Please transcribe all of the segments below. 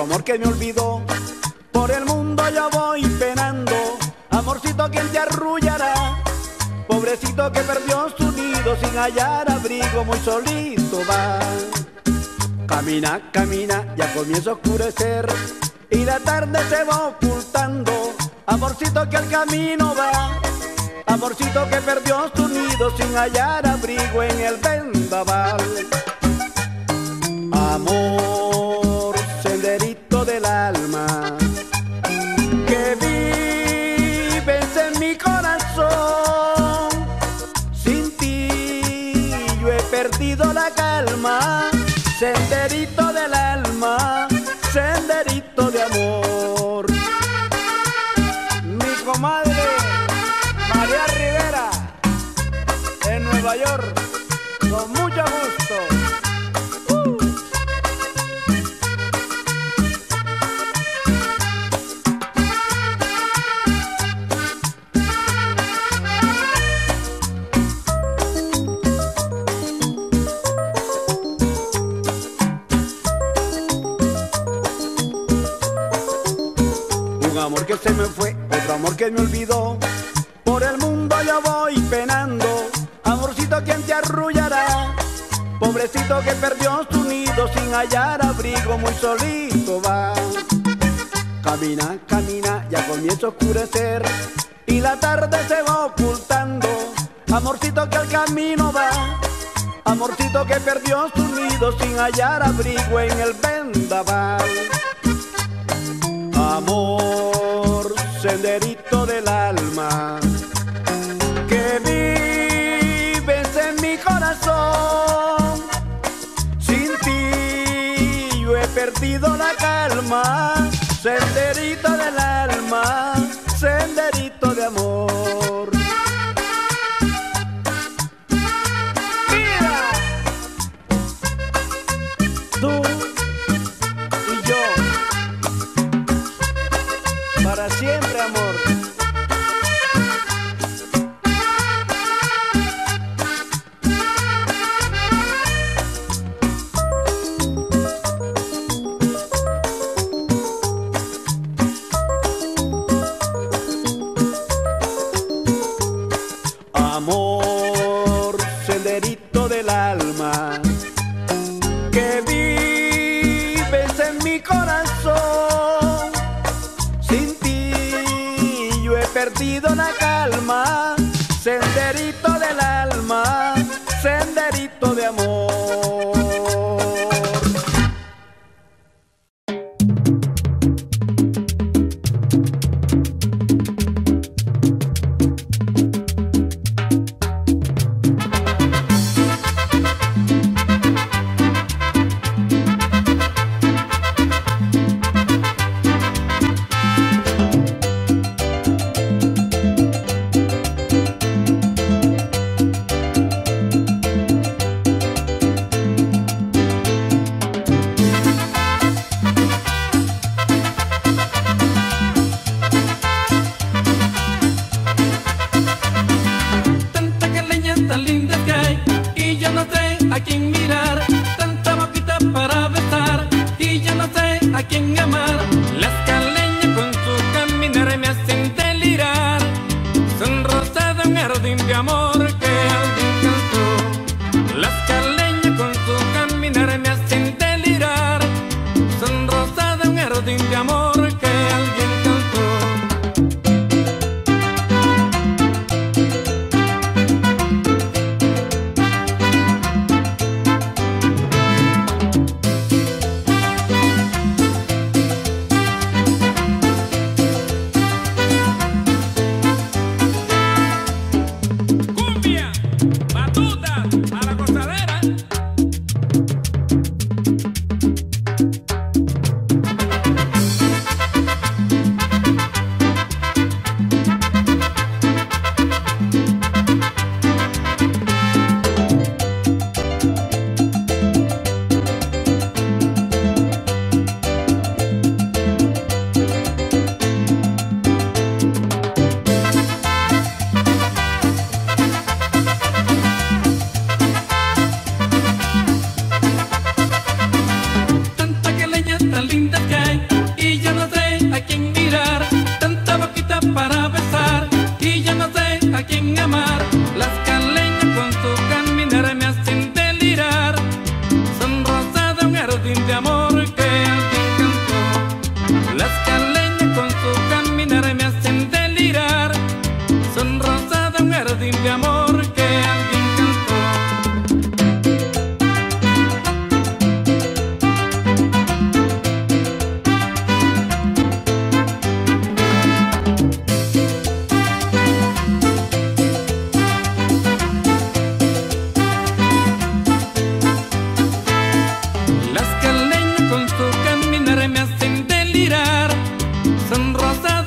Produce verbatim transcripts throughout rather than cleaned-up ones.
amor que me olvidó. Por el mundo yo voy penando, amorcito, ¿quién te arrullará? Pobrecito que perdió su nido sin hallar abrigo, muy solito va. Camina, camina, ya comienza a oscurecer y la tarde se va ocultando. Amorcito que al camino va, amorcito que perdió su nido sin hallar abrigo en el vendaval. Amor, senderito del alma, que vives en mi corazón. Sin ti yo he perdido la calma. Senderito del alma, senderito de amor. Mi comadre María Rivera en Nueva York, con mucho gusto. Un amor que se me fue, otro amor que me olvidó. Por el mundo yo voy penando, amorcito, ¿quién te arrullará? Pobrecito que perdió su nido sin hallar abrigo, muy solito va. Camina, camina, ya comienza a oscurecer y la tarde se va ocultando. Amorcito que al camino va, amorcito que perdió su nido sin hallar abrigo en el vendaval. Amor, senderito del alma, que vives en mi corazón. Sin ti yo he perdido la calma. Senderito del alma, senderito de amor. Mira, tú y yo, para siempre, amor. Amor, senderito del alma, que vives en mi corazón. Sin ti yo he perdido la calma. Senderito del alma, senderito de amor.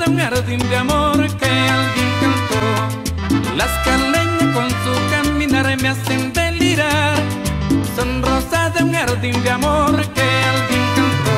un jardín de amor que alguien cantó. Las caleñas con su caminar me hacen delirar. Son rosas de un jardín de amor que alguien cantó.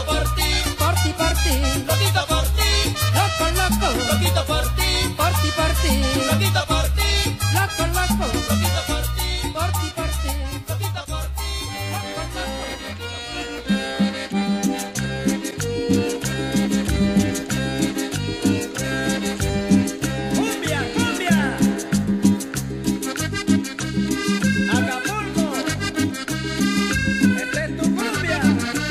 Loquito por ti, por ti, por ti. ti. Loquito por ti. Loco, loco. Loquito por ti. Por ti, por ti. Loquito por ti. ¡Cumbia, cumbia! ¡Acapulco! ¡Esta es tu cumbia!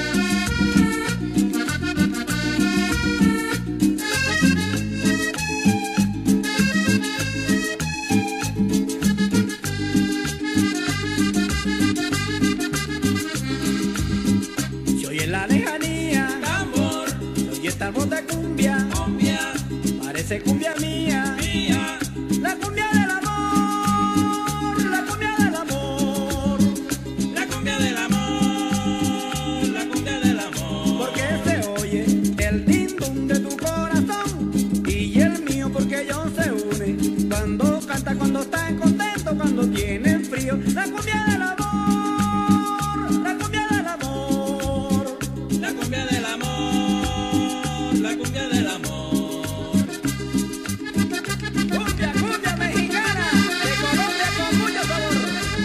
Se oye en la lejanía Tambor, se oye esta voz de cumbia, cumbia, parece cumbia mía. mía. La cumbia del amor, la cumbia del amor, La cumbia del amor, la cumbia del amor. porque se oye el din dum de tu corazón y el mío porque ellos se unen cuando canta, cuando están contentos, cuando tienen frío. La cumbia del amor, la cumbia del amor, La cumbia del amor, la cumbia del amor. cumbia, cumbia mexicana de Colombia con mucho sabor.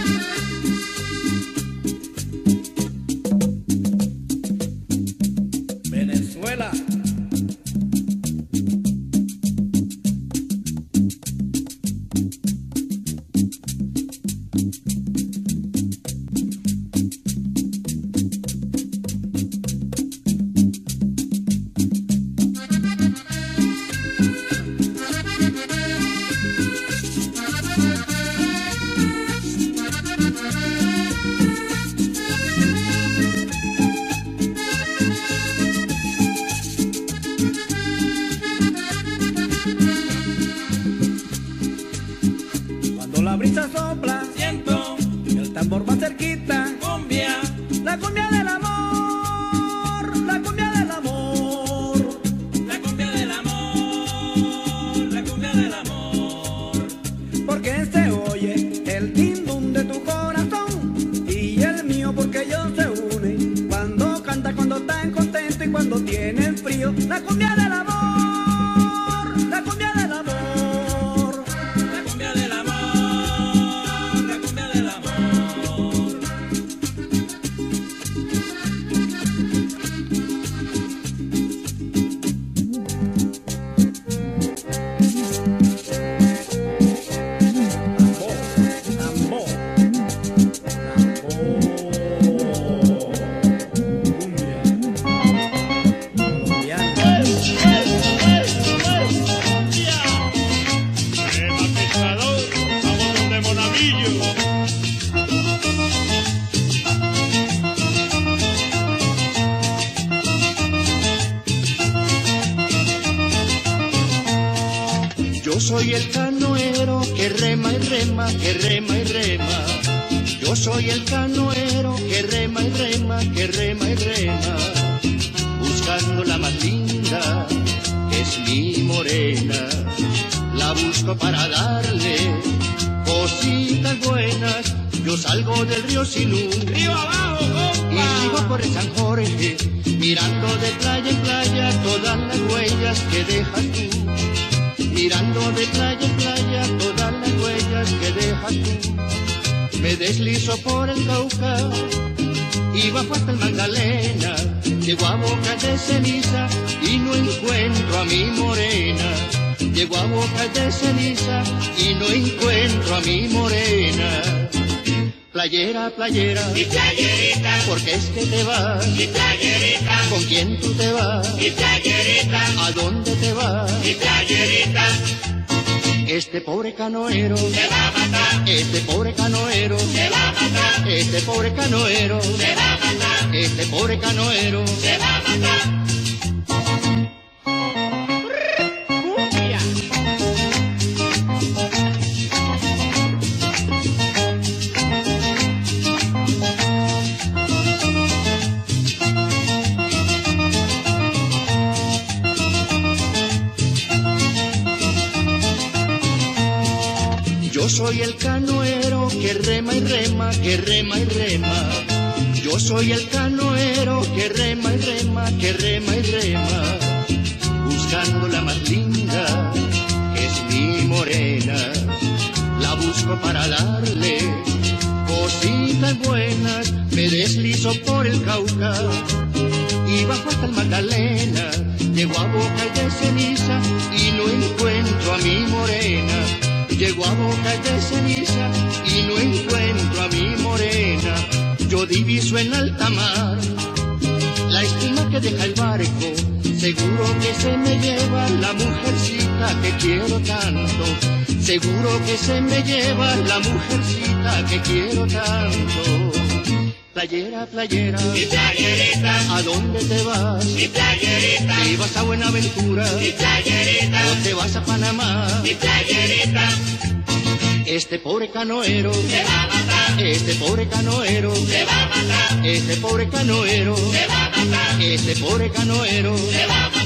Venezuela. Cuando la brisa sopla Siento y el tambor va cerquita, cumbia, la cumbia del amor, la cumbia del amor, la cumbia del amor, la cumbia del amor. porque se oye el din dum de tu corazón y el mío porque ellos se unen cuando canta, cuando están contentos y cuando tienen frío. La cumbia del amor, la cumbia del amor, La cumbia del amor, la cumbia del amor. tambor, tambor, tambor, cumbia colombiana. Crema pescador, sabor de Monavillo. Yo soy el canoero que rema y rema, que rema y rema. Yo soy el canoero que rema y rema, que rema y rema. Buscando la más linda, que es mi morena. La busco para darle cositas buenas. Yo salgo del río Sinú ¡Río abajo, y compa! sigo por el San Jorge, mirando de playa en playa todas las huellas que dejas tú. Mirando de playa en playa todas las huellas que dejas tú. Me deslizo por el Cauca y bajo hasta el Magdalena. Llego a Boca de Ceniza y no encuentro a mi morena. Llego a Boca de Ceniza y no encuentro a mi morena. Playera, playera, Mi playerita, ¿por qué es que te vas? mi playerita, ¿Con quién tú te vas? mi playerita, ¿A dónde te vas? mi playerita, Este pobre canoero, se va a matar, este pobre canoero, se va a matar, este pobre canoero, se va a matar, este pobre canoero. se va a matar. Cumbia. Yo soy el canoero que rema y rema, que rema y rema. Yo soy el canoero que rema y rema, que rema y rema. Buscando la más linda, que es mi morena. por el Cauca y bajo hasta el Magdalena. Llego a Boca de Ceniza y no encuentro a mi morena. Llego a Boca de Ceniza y no encuentro a mi morena. Yo diviso en alta mar la espuma que deja el barco. Seguro que se me lleva la mujercita que quiero tanto. Seguro que se me lleva la mujercita que quiero tanto. Playera, playera, mi playerita, ¿a dónde te vas? mi playerita, ¿Te vas a Buenaventura? mi playerita, ¿O te vas a Panamá? mi playerita, Este pobre canoero te va a matar, Este pobre canoero te va a matar, Este pobre canoero te va a matar, Este pobre canoero te va a matar.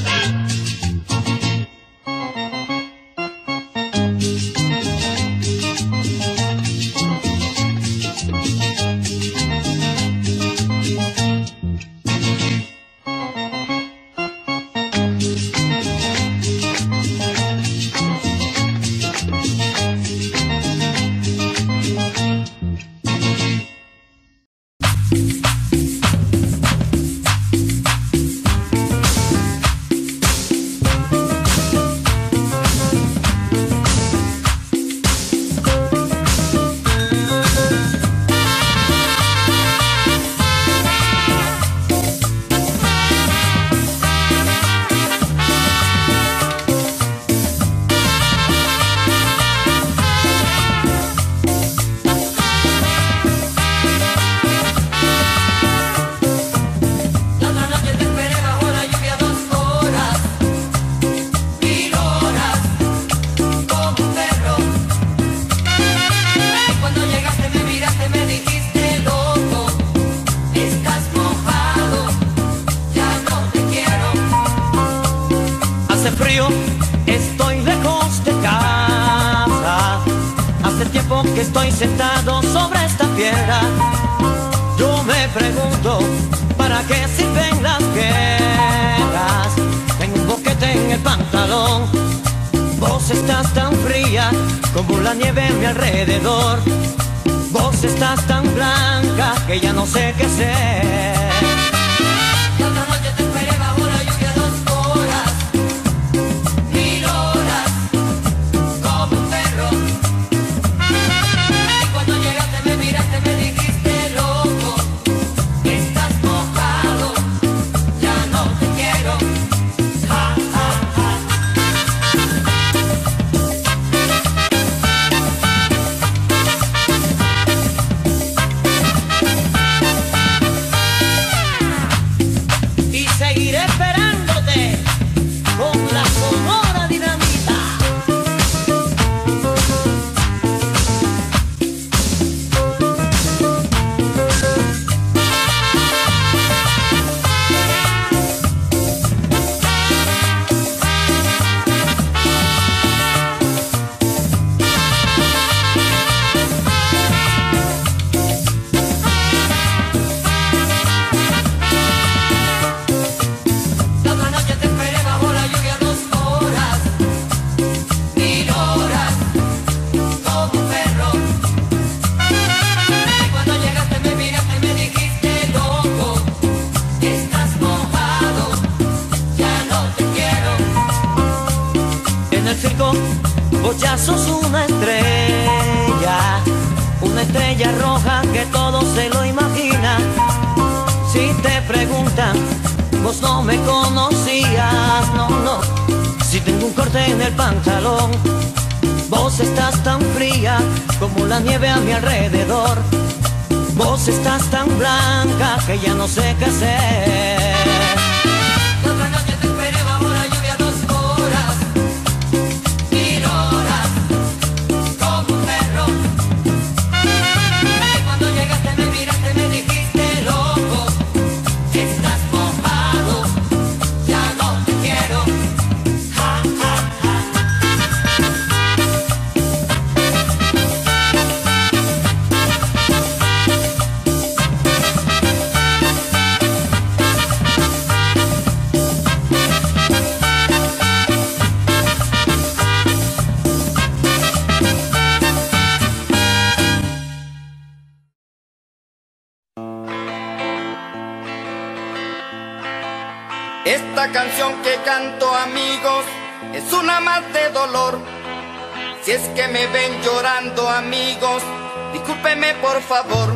Estoy lejos de casa, hace tiempo que estoy sentado sobre esta piedra. Yo me pregunto, ¿para qué sirven las guerras? Tengo un boquete en el pantalón. Vos estás tan fría como la nieve a mi alrededor. Vos estás tan blanca que ya no sé qué hacer. Vos ya sos una estrella, una estrella roja que todo se lo imagina. Si te preguntan, vos no me conocías, no, no. Si tengo un corte en el pantalón, vos estás tan fría como la nieve a mi alrededor. Vos estás tan blanca que ya no sé qué hacer. Esta canción que canto, amigos, es una más de dolor. Si es que me ven llorando, amigos, discúlpeme por favor.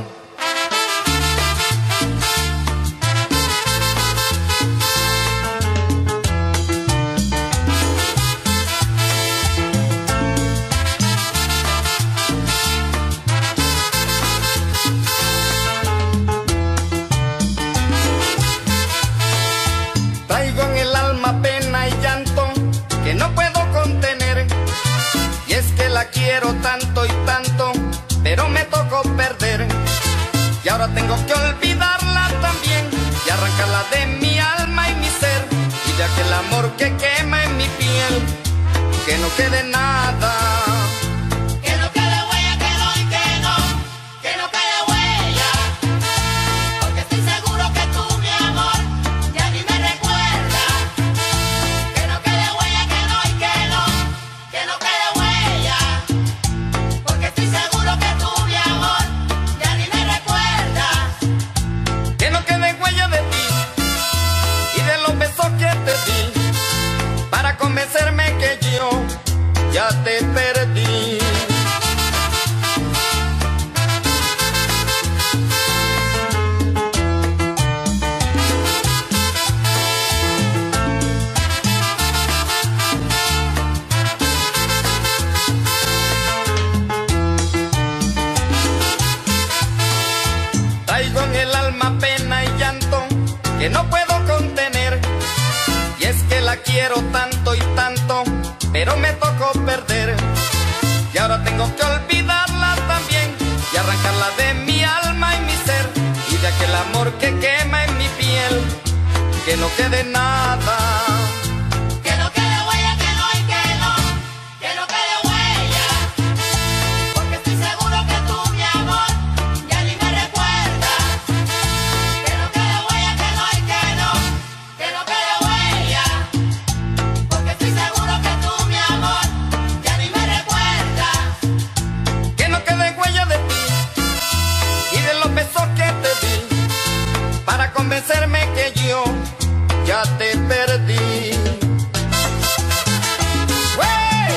Traigo en el alma pena y llanto que no puedo contener. Y es que la quiero tanto y tanto, pero me tocó perder. Y ahora tengo que olvidarla también y arrancarla de mi alma y mi ser. Y de aquel amor que quema en mi piel, que no quede nada. Que no quede huella, que no y que no, que no quede huella. Porque estoy seguro que tú, mi amor, ya ni me recuerdas. Que no quede huella, que no y que no, que no quede huella. Porque estoy seguro que tú, mi amor, ya ni me recuerdas. Que no quede huella de ti y de los besos que te di, para convencerme que yo ya te perdí. Traigo en el alma pena y llanto que no puedo contener. Y es que la quiero tanto y tanto, pero me tocó perder. Y ahora tengo que olvidarla también y arrancarla de mi alma y mi ser. Y de aquel amor que quema en mi piel, que no quede nada. Que no quede huella, que no y que no, que no quede huella. Porque estoy seguro que tú, mi amor, ya ni me recuerdas. Que no quede huella, que no y que no, que no quede huella. Porque estoy seguro que tú, mi amor, ya ni me recuerdas. Que no quede huella de ti y de los besos que te di, para convencerme que yo ya te perdí. ¡Wey!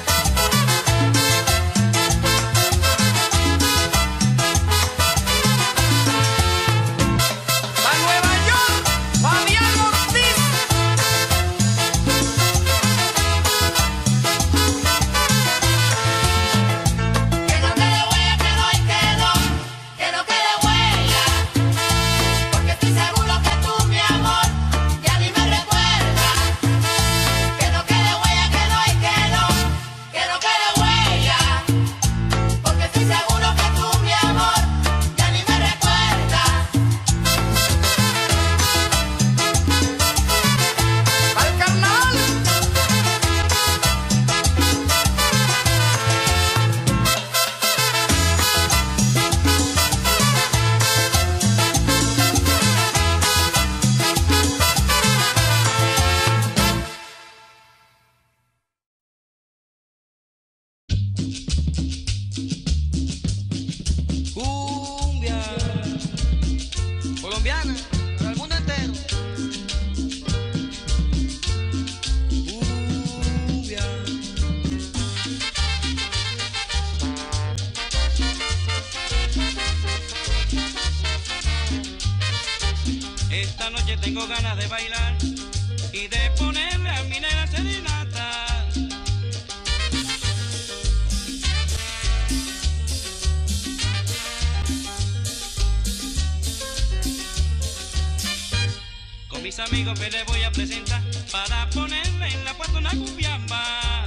¡Pa' Nueva York, Fabián Ortiz! Que no quede huella, que no y que no, que no quede huella. Porque estoy seguro que tú, mi amor, ya ni me recuerdas. Que no quede huella, que no y que no, que no quede huella. Porque estoy seguro que tú, mi amor, ya ni me recuerdas. ¡Al carnal! Cumbia colombiana para el mundo entero. Cumbia. Esta noche tengo ganas de bailar y de ponerle a mi nena serenata. Con mis amigos que les voy a presentar para ponerle en la puerta una cumbiamba.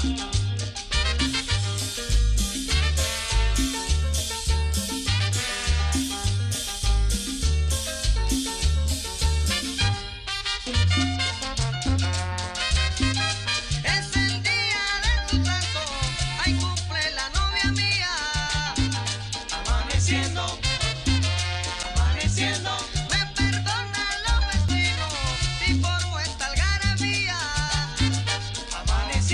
Es el día de tu santo, ay cumple la novia mía. Amaneciendo, amaneciendo, me perdona los vecinos si formo esta algarabía. Amaneciendo.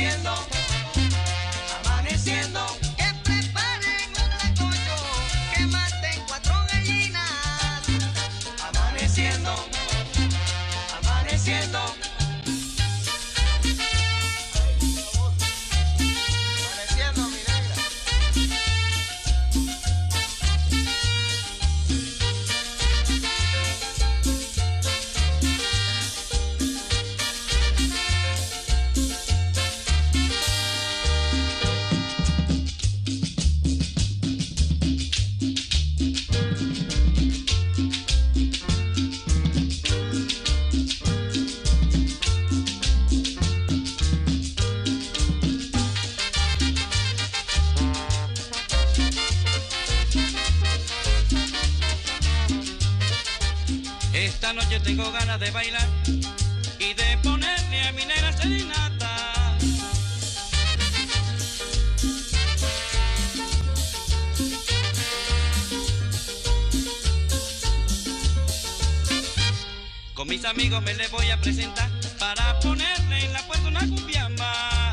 noche tengo ganas de bailar y de ponerle a mi negra serenata. Con mis amigos me les voy a presentar para ponerle en la puerta una cumbiamba.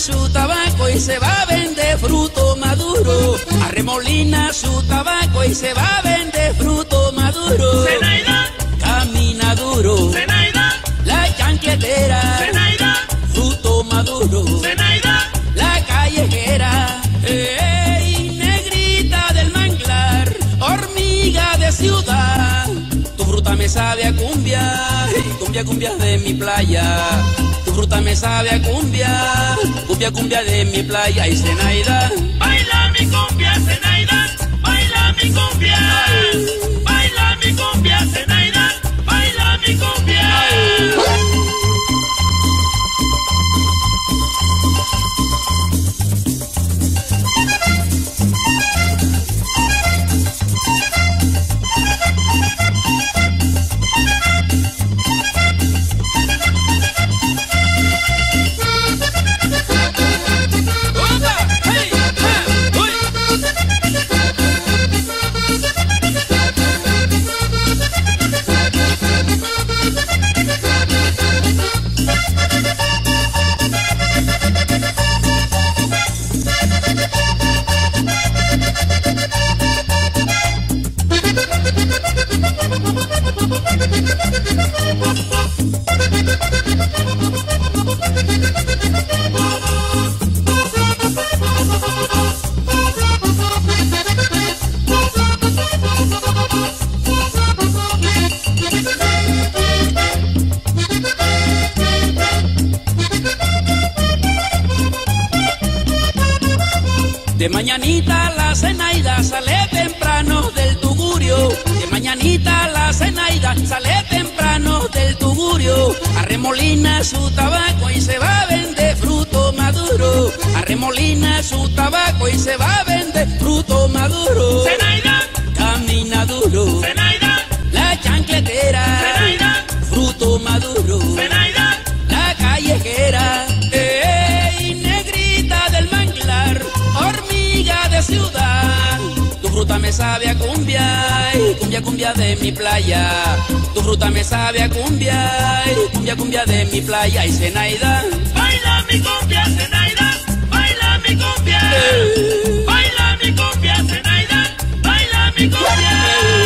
su tabaco y se va a vender fruto maduro. Arremolina su tabaco y se va a vender fruto maduro. Zenaida, camina duro. Zenaida, la chanquetera. Zenaida, fruto maduro. Zenaida, la callejera. Ey, negrita del manglar, hormiga de ciudad. Tu fruta me sabe a cumbia, cumbia, cumbia de mi playa. Tu fruta me sabe a cumbia, cumbia, cumbia de mi playa. Y Zenaida, baila mi cumbia, Zenaida, baila mi cumbia, baila mi cumbia, Zenaida, baila mi cumbia. de mañanita la Zenaida sale temprano del tugurio. De mañanita la Zenaida sale temprano del tugurio. Arremolina su tabaco y se va a vender fruto maduro. Arremolina su tabaco y se va a vender fruto maduro. Zenaida, camina duro. Zenaida, la chancletera. Zenaida, fruto maduro. Zenaida, la callejera. Ey, negrita del manglar, hormiga de ciudad. Tu fruta me sabe a cumbia, y cumbia, cumbia de mi playa. Tu fruta me sabe a cumbia, y cumbia, cumbia de mi playa. Y Zenaida, baila mi cumbia, Zenaida, baila mi cumbia, eh. baila mi cumbia, Zenaida, baila mi cumbia.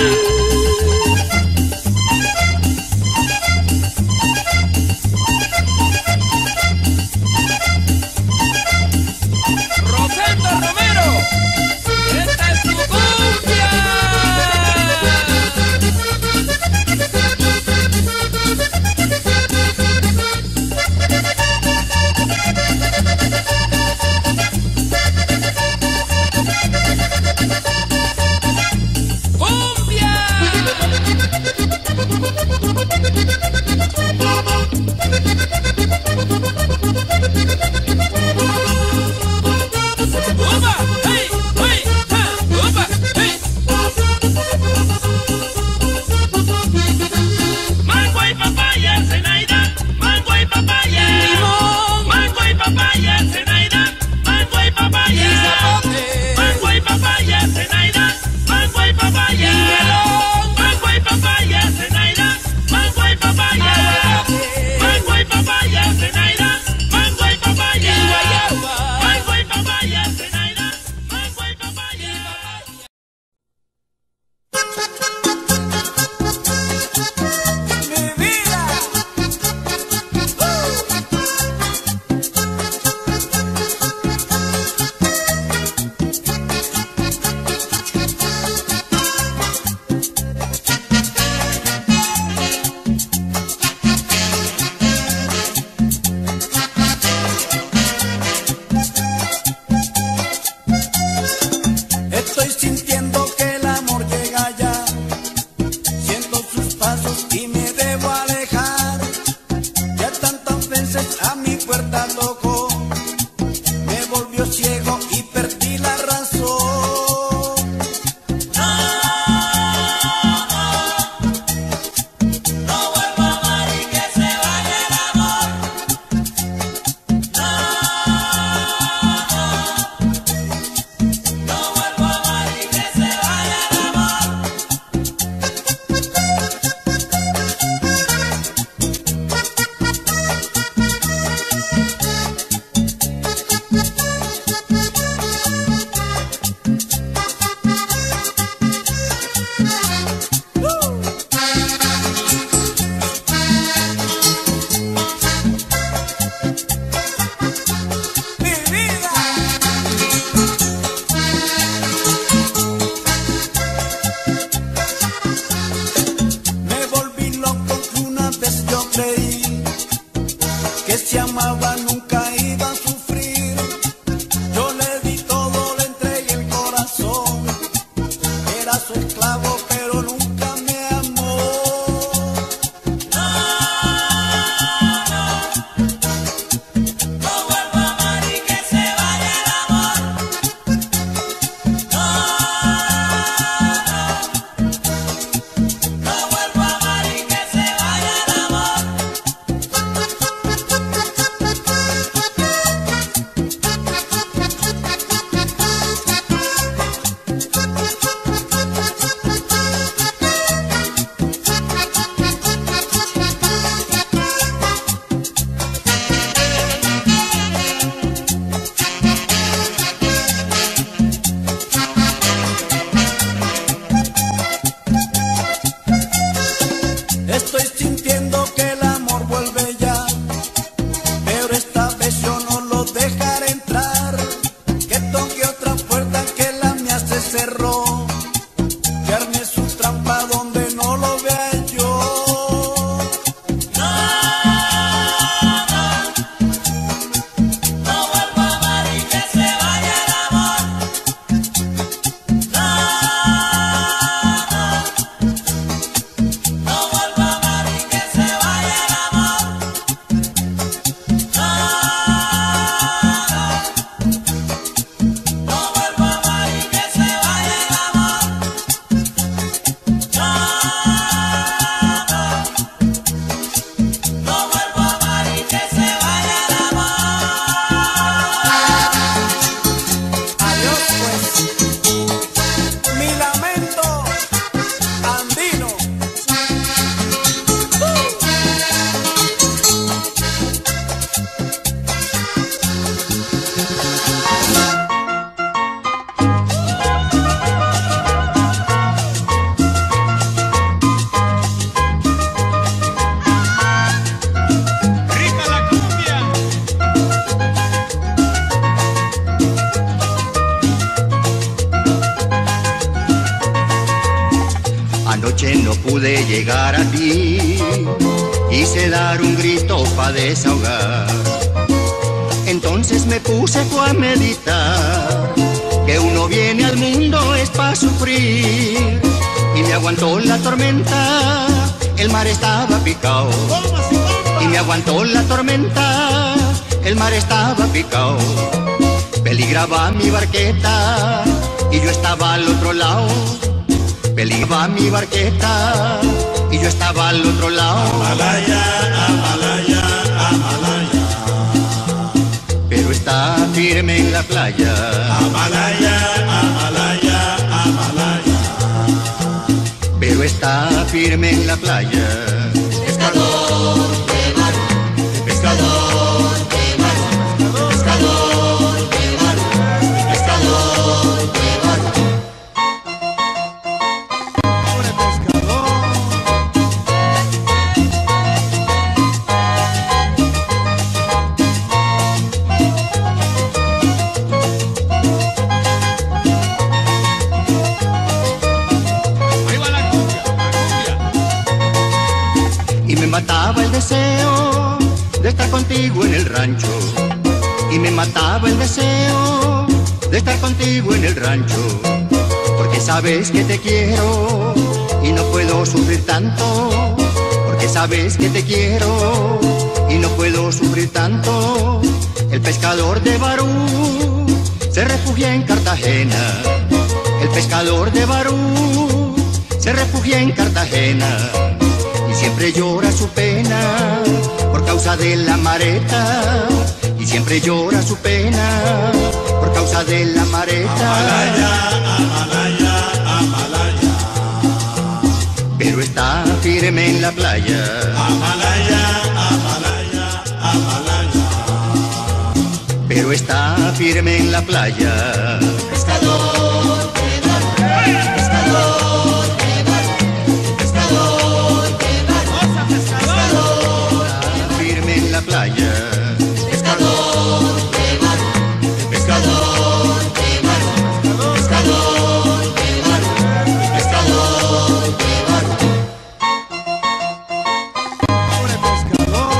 Rosendo Romero, esta es tu cumbia. Upa, hey, hey, ha, upa, hey. Mango y papaya, Zenaida, mango y papaya. Limón, Mango y papaya, Zenaida, mango y papaya. y zapote, Mango y papaya, Zenaida, mango y papaya. y melón, Mango y papaya, Zenaida, mango y papaya. aguacate, Mango y papaya, Zenaida, mango y papaya. y guayaba. Mango y papaya, Zenaida, mango y papaya. Mi vida. Estoy sintiendo que el amor llega ya. Siento sus pasos y me debo alejar. Ya tantas veces a mi puerta tocó. Me volvió ciego y perdí la razón. No, no, no vuelvo a amar y que se vaya el amor. No, no, no vuelvo a amar y que se vaya el amor. Estoy sintiendo que el amor vuelve ya, pero esta vez yo no lo dejaré entrar. Que toque otra puerta que la mía se cerró, que arme su trampa donde no lo vea yo. No, no, no vuelvo a amar y que se vaya el amor. No, no, no vuelvo a amar y que se vaya el amor. No, no, no vuelvo a amar y que se vaya el amor. No, no vuelvo a amar y que se vaya el amor. Adiós pues, mi lamento andino. Rica la cumbia. Anoche no pude llegar a ti, quise dar un grito pa' desahogar. Entonces me puse fue a meditar, que uno viene al mundo es pa' sufrir. Y me aguantó la tormenta, el mar estaba picado. Y me aguantó la tormenta, el mar estaba picado. Peligraba mi barqueta y yo estaba al otro lado. Peligraba mi barqueta y yo estaba al otro lado. Amalaya, Amalaya, Amalaya, Pero está firme en la playa. Amalaya, Amalaya, Amalaya. Pero está firme en la playa. Pescador de mar, pescador de mar, pescador de mar, pescador de mar. Pobre pescador. Ahí va la cumbia, la cumbia. Y me mataba el deseo de estar contigo en el rancho. Y me mataba el deseo de estar contigo en el rancho. Porque sabes que te quiero y no puedo sufrir tanto. Porque sabes que te quiero y no puedo sufrir tanto. El pescador de Barú se refugia en Cartagena. El pescador de Barú se refugia en Cartagena. Y siempre llora su pena por causa de la mareta. Y siempre llora su pena por causa de la mareta. Amalaya, Amalaya, Amalaya, Pero está firme en la playa. Amalaya, Amalaya, Amalaya. Pero está firme en la playa. Pescador de mar, pescador de mar, pescador de mar, pescador, Está firme en la playa. pescador de mar, pescador de mar, pescador de mar, pescador de mar. Pobre pescador.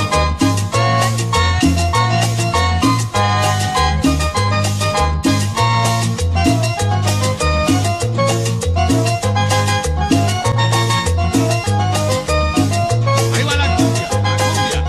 Ahí va la cumbia, la cumbia.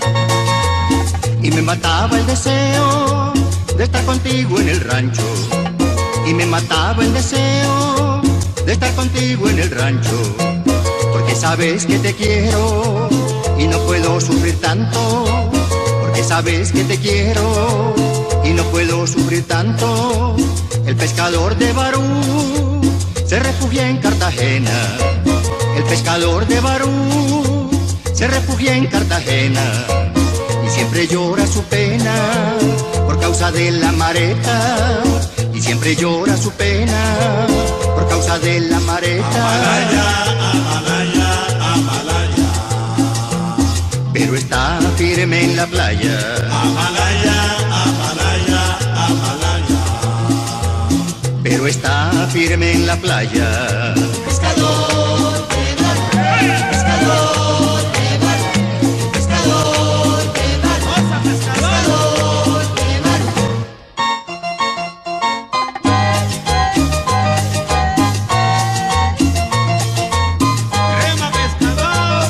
Y me mataba el deseo de estar contigo en el rancho. Y me mataba el deseo de estar contigo en el rancho. Porque sabes que te quiero y no puedo sufrir tanto. Porque sabes que te quiero y no puedo sufrir tanto. El pescador de Barú se refugia en Cartagena. El pescador de Barú se refugia en Cartagena. Y siempre llora su pena por causa de la mareta. Y siempre llora su pena por causa de la mareta. Amalaya, Amalaya, Amalaya. firme en la playa. Amalaya, Amalaya, Amalaya. Pero está firme en la playa. Pescador de mar, pescador de mar, pescador de mar, pescador de mar. Crema pescador.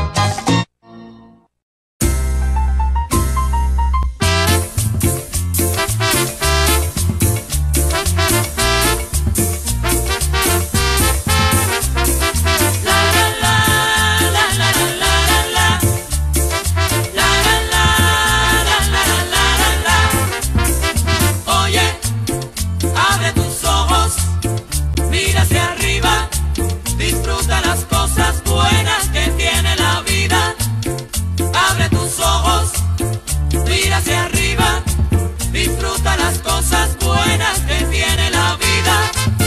Oye, abre tus ojos, mira hacia arriba, disfruta las cosas buenas que tiene la vida. Abre tus ojos, mira hacia arriba, disfruta las cosas buenas que tiene la vida.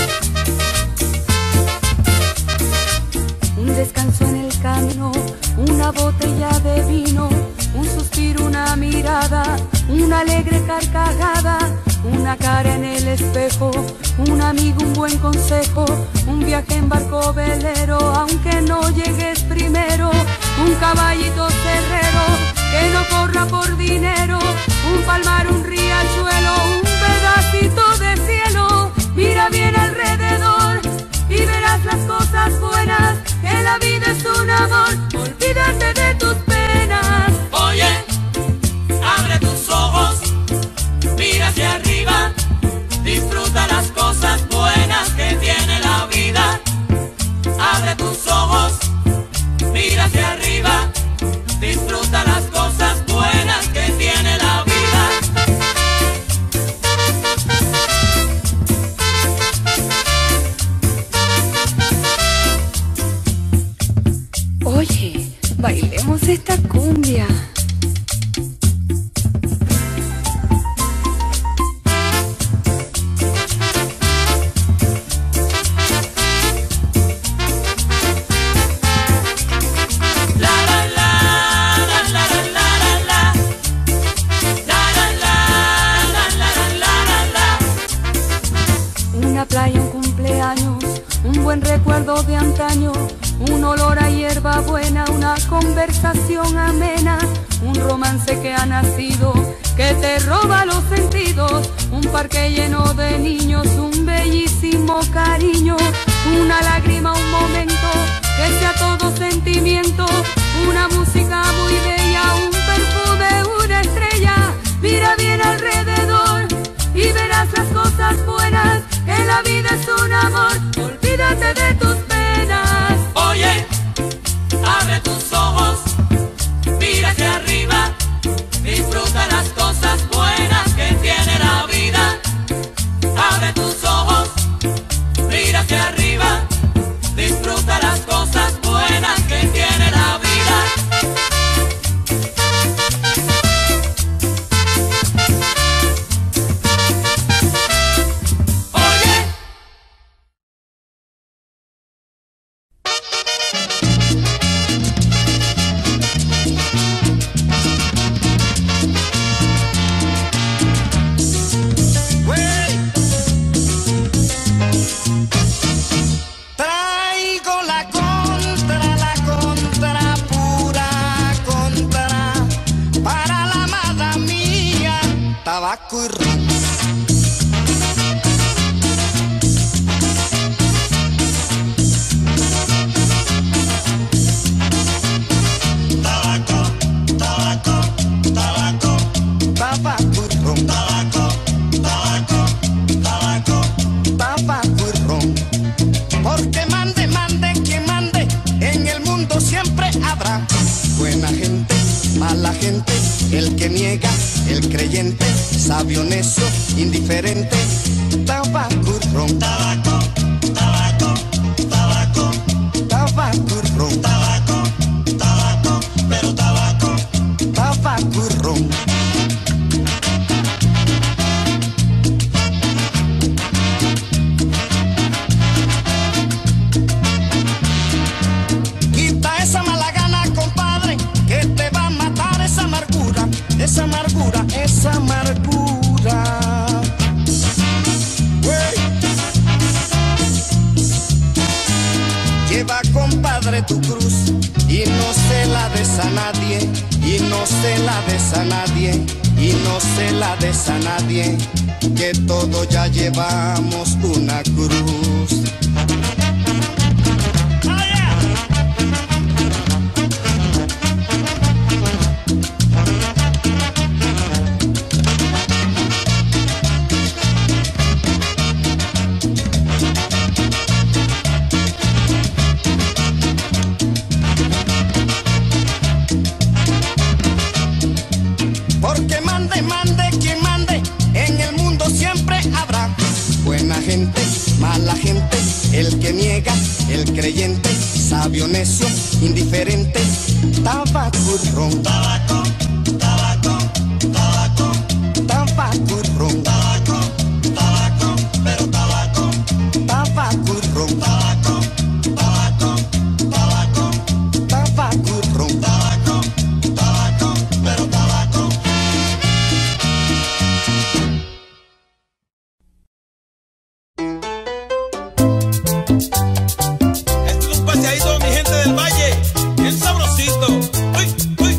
Un descanso en el camino, una botella de vino, un suspiro, una mirada, una alegre carcajada, una cara en el espejo, un amigo, un buen consejo, un viaje en barco velero, aunque no llegues primero, un caballito cerrero que no corra por dinero, un palmar, un riachuelo, un pedacito de cielo. Mira bien alrededor y verás las cosas buenas, que la vida es un amor, olvídate de tus penas. Oye, abre tus ojos, mira hacia arriba, disfruta las cosas buenas que tiene la vida. Abre tus ojos, mira hacia arriba, disfruta las cosas buenas que tiene la vida. Oye, bailemos esta cumbia. La la la la la la la la la la la la la la la. Una playa, un cumpleaños, un buen recuerdo de antaño, un olor a hierba buena, una conversación amena, un romance que ha nacido, que te roba los sentidos, un parque lleno de niños, un bellísimo cariño, una lágrima, un momento, que sea todo sentimiento, una música muy bella, un perfume, una estrella. Mira bien alrededor y verás las cosas buenas, que la vida es un amor, olvídate de tus penas. Oye, abre tus ojos, mira hacia arriba, disfruta las cosas buenas que tiene la vida. Abre tus ojos, mira hacia arriba, disfruta las cosas buenas que tiene la vida. Oye, Traigo la contra, la contra, pura contra, para la amada mía, tabaco y ron. Tabaco, tabaco, tabaco, tabaco y ron. Tabaco, tabaco, tabaco, tabaco y ron. Porque mande, mande, quien mande, en el mundo siempre habrá buena gente, mala gente, el que niega, el creyente, sabio, necio, indiferente. Tabaco y ron. Tabaco, tabaco, tabaco, tabaco y ron. Tabaco, tabaco, pero tabaco, tabaco y ron. Quita esa mala gana, compadre, que te va a matar esa amargura. Padre tu cruz y no se la des a nadie, y no se la des a nadie, y no se la des a nadie, que todos ya llevamos una cruz. Porque mande, mande, quien mande, en el mundo siempre habrá buena gente, mala gente, el que niega, el creyente, sabio, necio, indiferente, tabaco y ron, tabaco, tabaco, tabaco, tabaco y ron, tabaco, tabaco, pero tabaco, tabaco y ron, tabaco, tabaco, tabaco, tabaco y ron, tabaco, tabaco, pero tabaco. Este es un paseadito, mi gente del valle, bien sabrosito. ¡Uy, uy!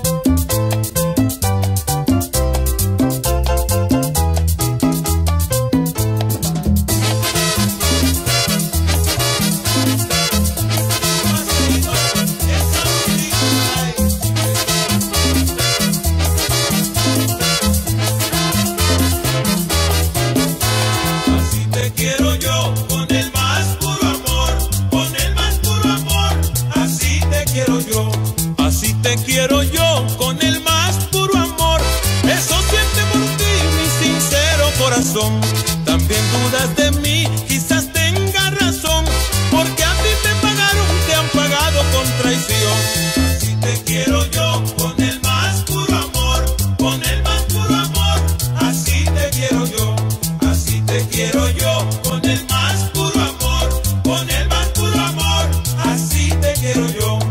Así te quiero yo, con el más puro amor, con el más puro amor. Así te quiero yo, así te quiero yo, con el más puro amor. Eso siente por ti mi sincero corazón. También dudas de mí, quizás tengas razón, porque a ti te pagaron, te han pagado con traición. Así te quiero yo, con el más puro amor, con el más puro amor. Así te quiero yo, así te quiero yo, con el más puro amor, con el más puro amor. Así te quiero yo.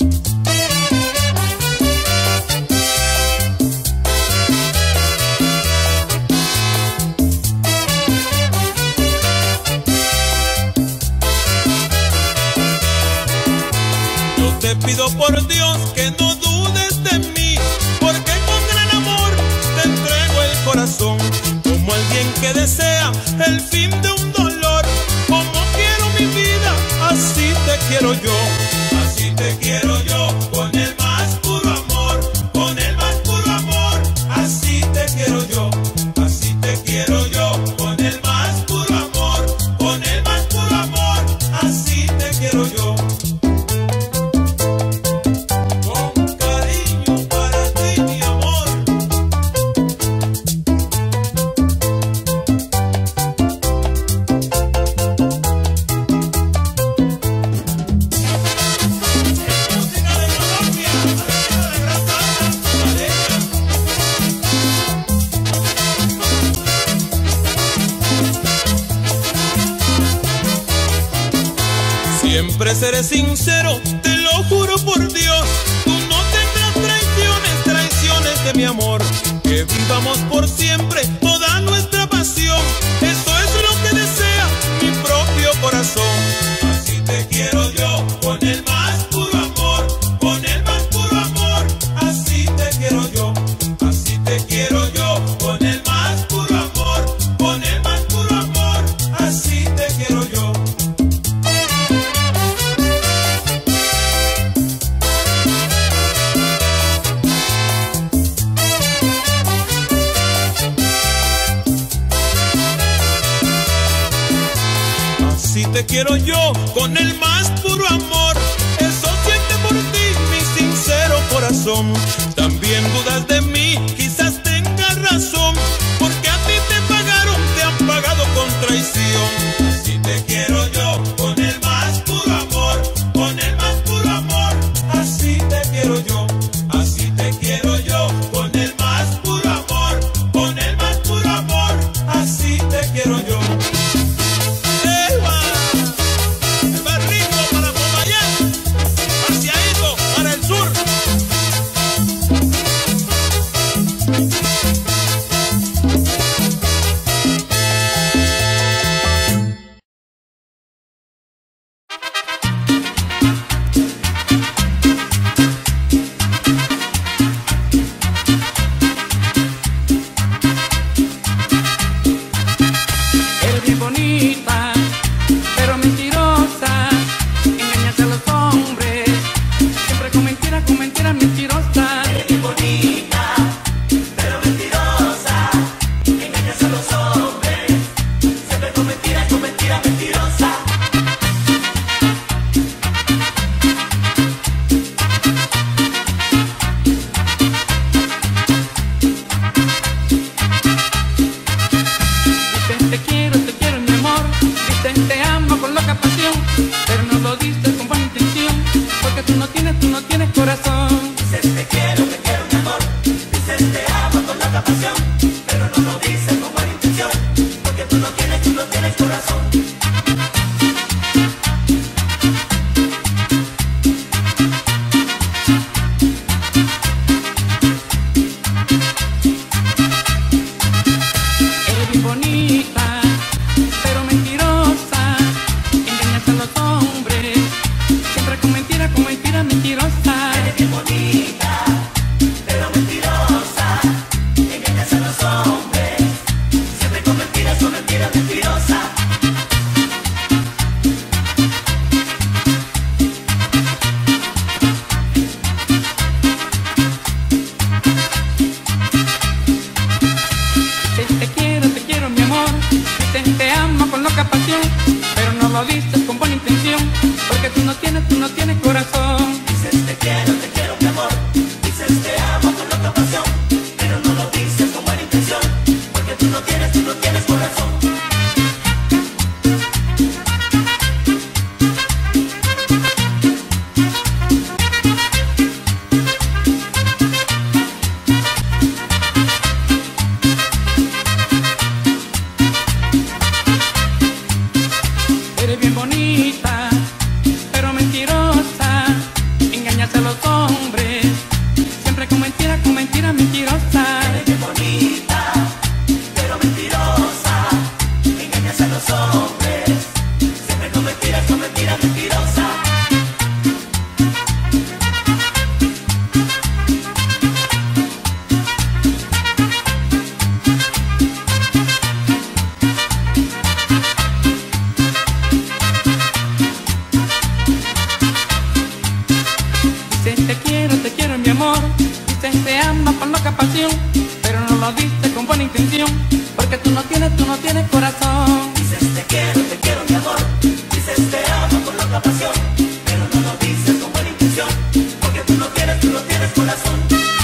Yo te pido por Dios que no dudes de mí, porque con gran amor te entrego el corazón, como alguien que desea el fin de un dolor. Como quiero mi vida, así te quiero yo, así te quiero yo, con el más puro amor, con el más puro amor. Así te quiero yo, así te quiero yo, con el más puro amor, con el más puro amor. Así te quiero yo. Con cariño para ti, mi amor. Música de Colombia, Argentina de Gran Salsa, Caleña. Siempre seré sincero, te lo juro por Dios. Tú no tendrás traiciones, traiciones de mi amor. Que vivamos por siempre toda nuestra pasión. Eso es lo que desea mi propio corazón. Así te quiero yo, con el más puro amor, con el más puro amor. Así te quiero yo, así te quiero yo, con el más puro amor, con el más puro amor. Así te quiero yo. Así te quiero yo, con el más puro amor. Eso siente por ti mi sincero corazón. También dudas de mí, quizás tengas razón, porque a ti te pagaron, te han pagado con traición. Así te quiero yo, con el más puro amor, con el más puro amor. Así te quiero yo, así te quiero yo, con el más puro amor, con el más puro amor. Así te quiero yo. ¡Eva! ¡El más rico para Popayán! engañas a los hombres, siempre con mentira, con mentira mentirosa. Eres bien bonita, pero mentirosa, engañas a los hombres, siempre con mentiras, con mentiras mentirosa. Dices te quiero, te quiero mi amor, dices te ama con loca pasión, pero no lo dices con buena intención, porque tú no tienes, tú no tienes corazón. Dices te quiero, te quiero mi amor, dices te amo con loca pasión, pero no lo dices con buena intención, porque tú no tienes, tú no tienes corazón.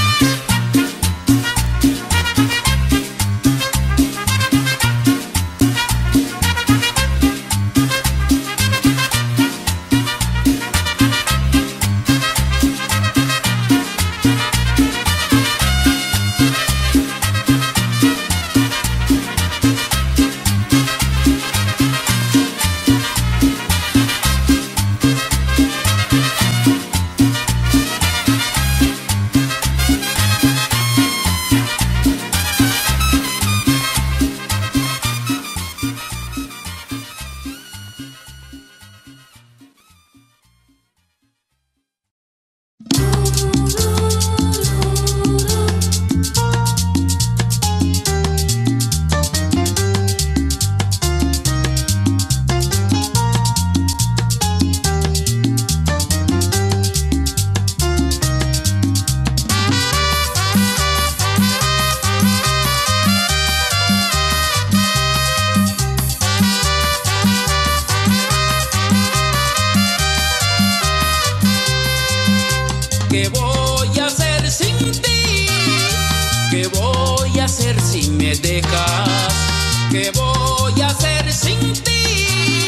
¿Qué voy a hacer sin ti? ¿Qué voy a hacer si me dejas? ¿Qué voy a hacer sin ti?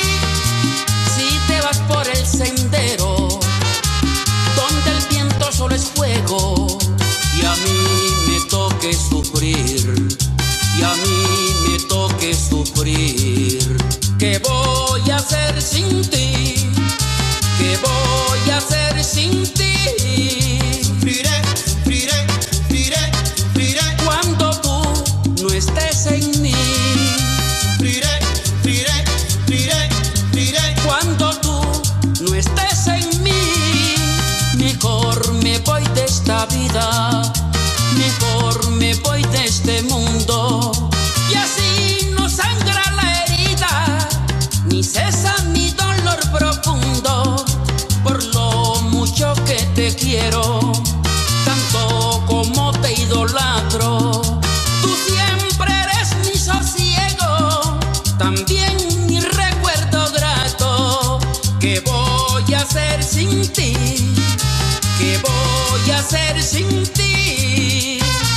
Si te vas por el sendero donde el viento solo es fuego y a mí me toque sufrir, y a mí me toque sufrir. ¿Qué voy a hacer sin ti? ¿Qué voy a hacer sin ti? Sufriré, sufriré, sufriré, sufriré cuando tú no estés en mí. Sufriré, sufriré, sufriré, sufriré cuando tú no estés en mí. Mejor me voy de esta vida, mejor me voy de este mundo, y así no sangra la herida, ni cesa mi dolor profundo. Por lo mucho que te quiero, tanto como te idolatro, tú siempre eres mi sosiego, también mi recuerdo grato. ¿Qué voy a hacer sin ti? ¿Qué voy a hacer sin ti?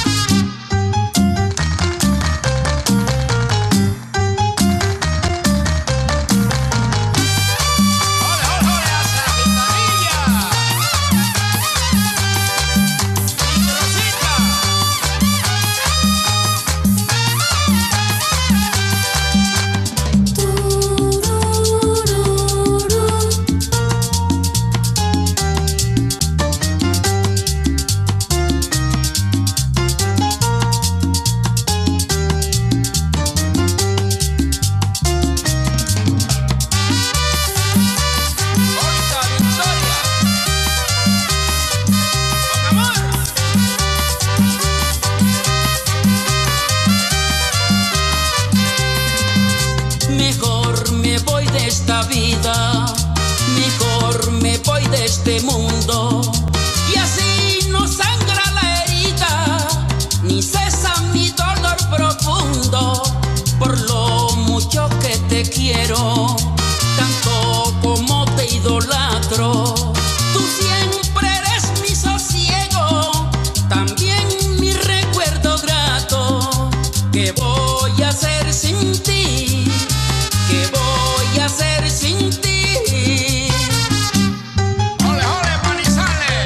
Mejor me voy de esta vida, mejor me voy de este mundo, y así no sangra la herida, ni cesa mi dolor profundo. Por lo mucho que te quiero, tanto como te idolatro, tú siempre eres mi sosiego, también mi recuerdo grato. ¿Qué voy a hacer sin ti? ¿Qué voy a hacer sin ti? ¡Ole, ole, Manizales!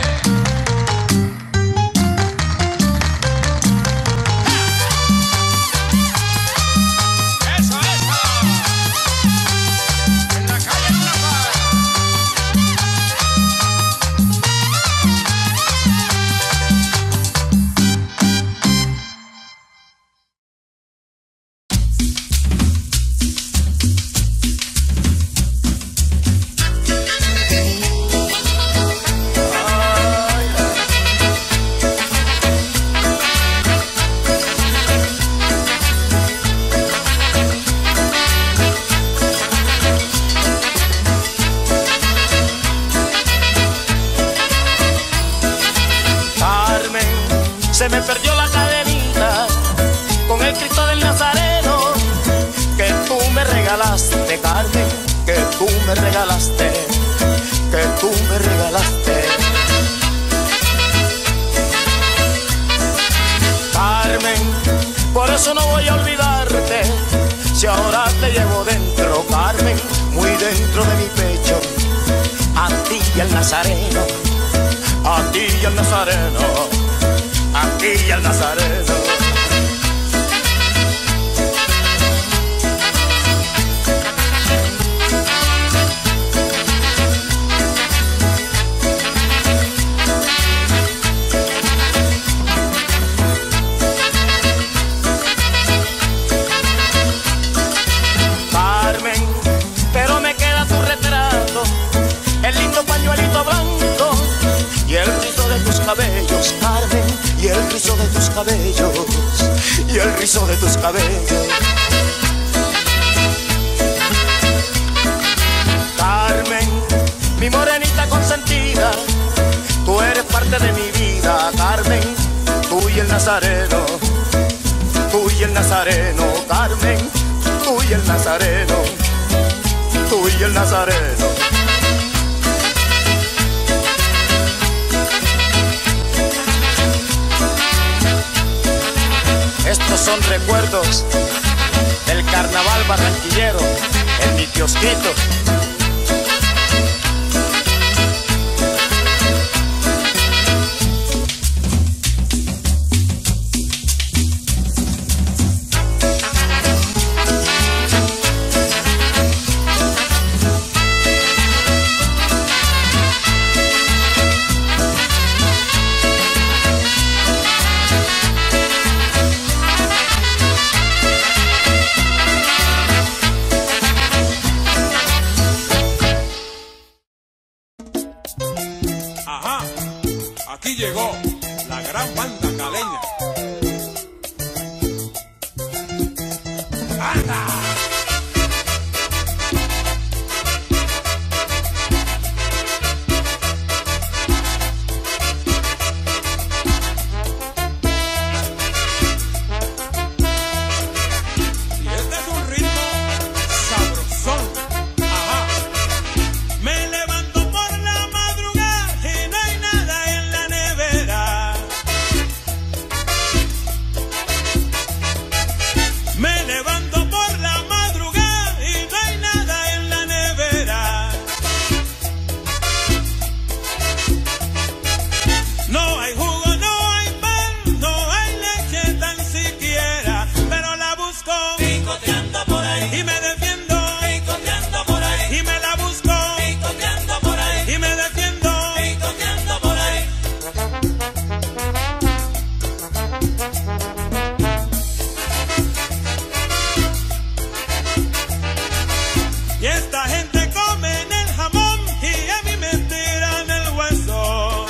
se me perdió la cadenita con el Cristo del Nazareno que tú me regalaste, Carmen, que tú me regalaste, que tú me regalaste. Carmen, por eso no voy a olvidarte, si ahora te llevo dentro, Carmen, muy dentro de mi pecho, a ti y al Nazareno, a ti y al Nazareno, a ti y al Nazareno. Cabellos, Carmen, y el rizo de tus cabellos, y el rizo de tus cabellos. Carmen, mi morenita consentida, tú eres parte de mi vida, Carmen, tú y el Nazareno, tú y el Nazareno, Carmen, tú y el Nazareno, tú y el Nazareno. Estos son recuerdos del carnaval barranquillero en mi kiosquito. Llegó la gran banda caleña. ¡Anda! Y este es un ritmo sabrosón. Ajá. Me levanto por la madrugada y no hay nada en la nevera. Me levanto por la madrugada y no hay nada en la nevera. No hay jugo, no hay pan, no hay leche tan siquiera, pero la busco picoteando por ahí y me defiendo picoteando por ahí y me la busco picoteando por ahí y me defiendo picoteando por ahí. Y esta gente come en el jamón y a mí me tiran el hueso.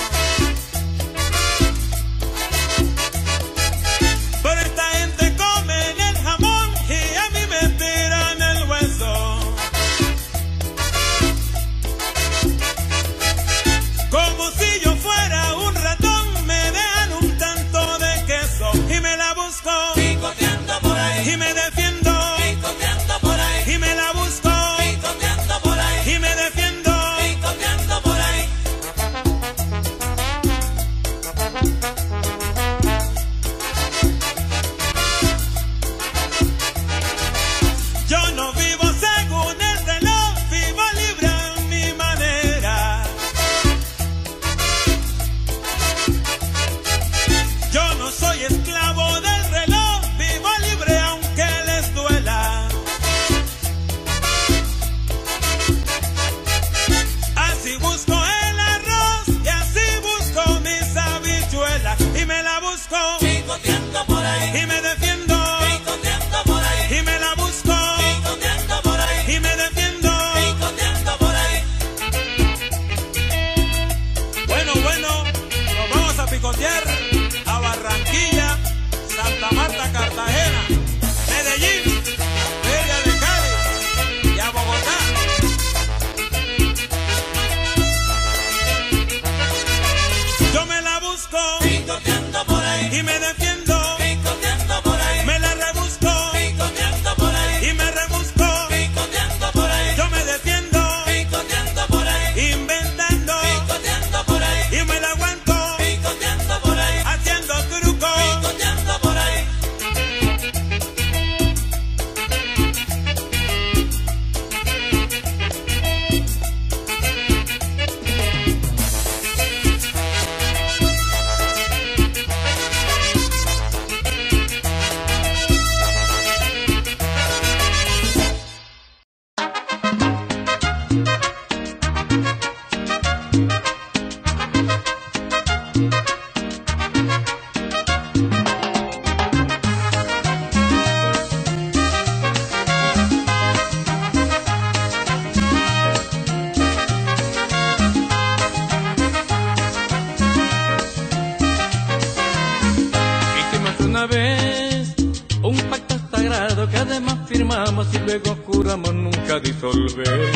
Pero esta gente come en el jamón y a mí me tiran el hueso. Como si yo fuera un ratón, me dejan un tanto de queso y me la busco picoteando por ahí y me defiendo picoteando por ahí y me la busco picoteando por ahí y me defiendo picoteando por ahí. Yo no vivo según el reloj, vivo libre a mi manera. Yo no soy esclavo del reloj, vivo libre aunque les duela. Así busco el arroz y así busco mis habichuelas y me la busco picoteando por ahí y me defiendo picoteando por ahí y me la busco picoteando por ahí y me defiendo picoteando por ahí. Bueno, bueno, nos vamos a picotear a Barranquilla, Santa Marta, Cartagena, Medellín, Feria de Cali y a Bogotá. Yo me la busco picoteando por ahí y me defiendo, picoteando por ahí, me la rebusco, picoteando por ahí, y me rebusco, picoteando por ahí, yo me defiendo, picoteando por ahí, inventando, picoteando por ahí, y me la aguanto, picoteando por ahí, haciendo truco, picoteando por ahí. Una vez un pacto sagrado que además firmamos y luego juramos nunca disolver.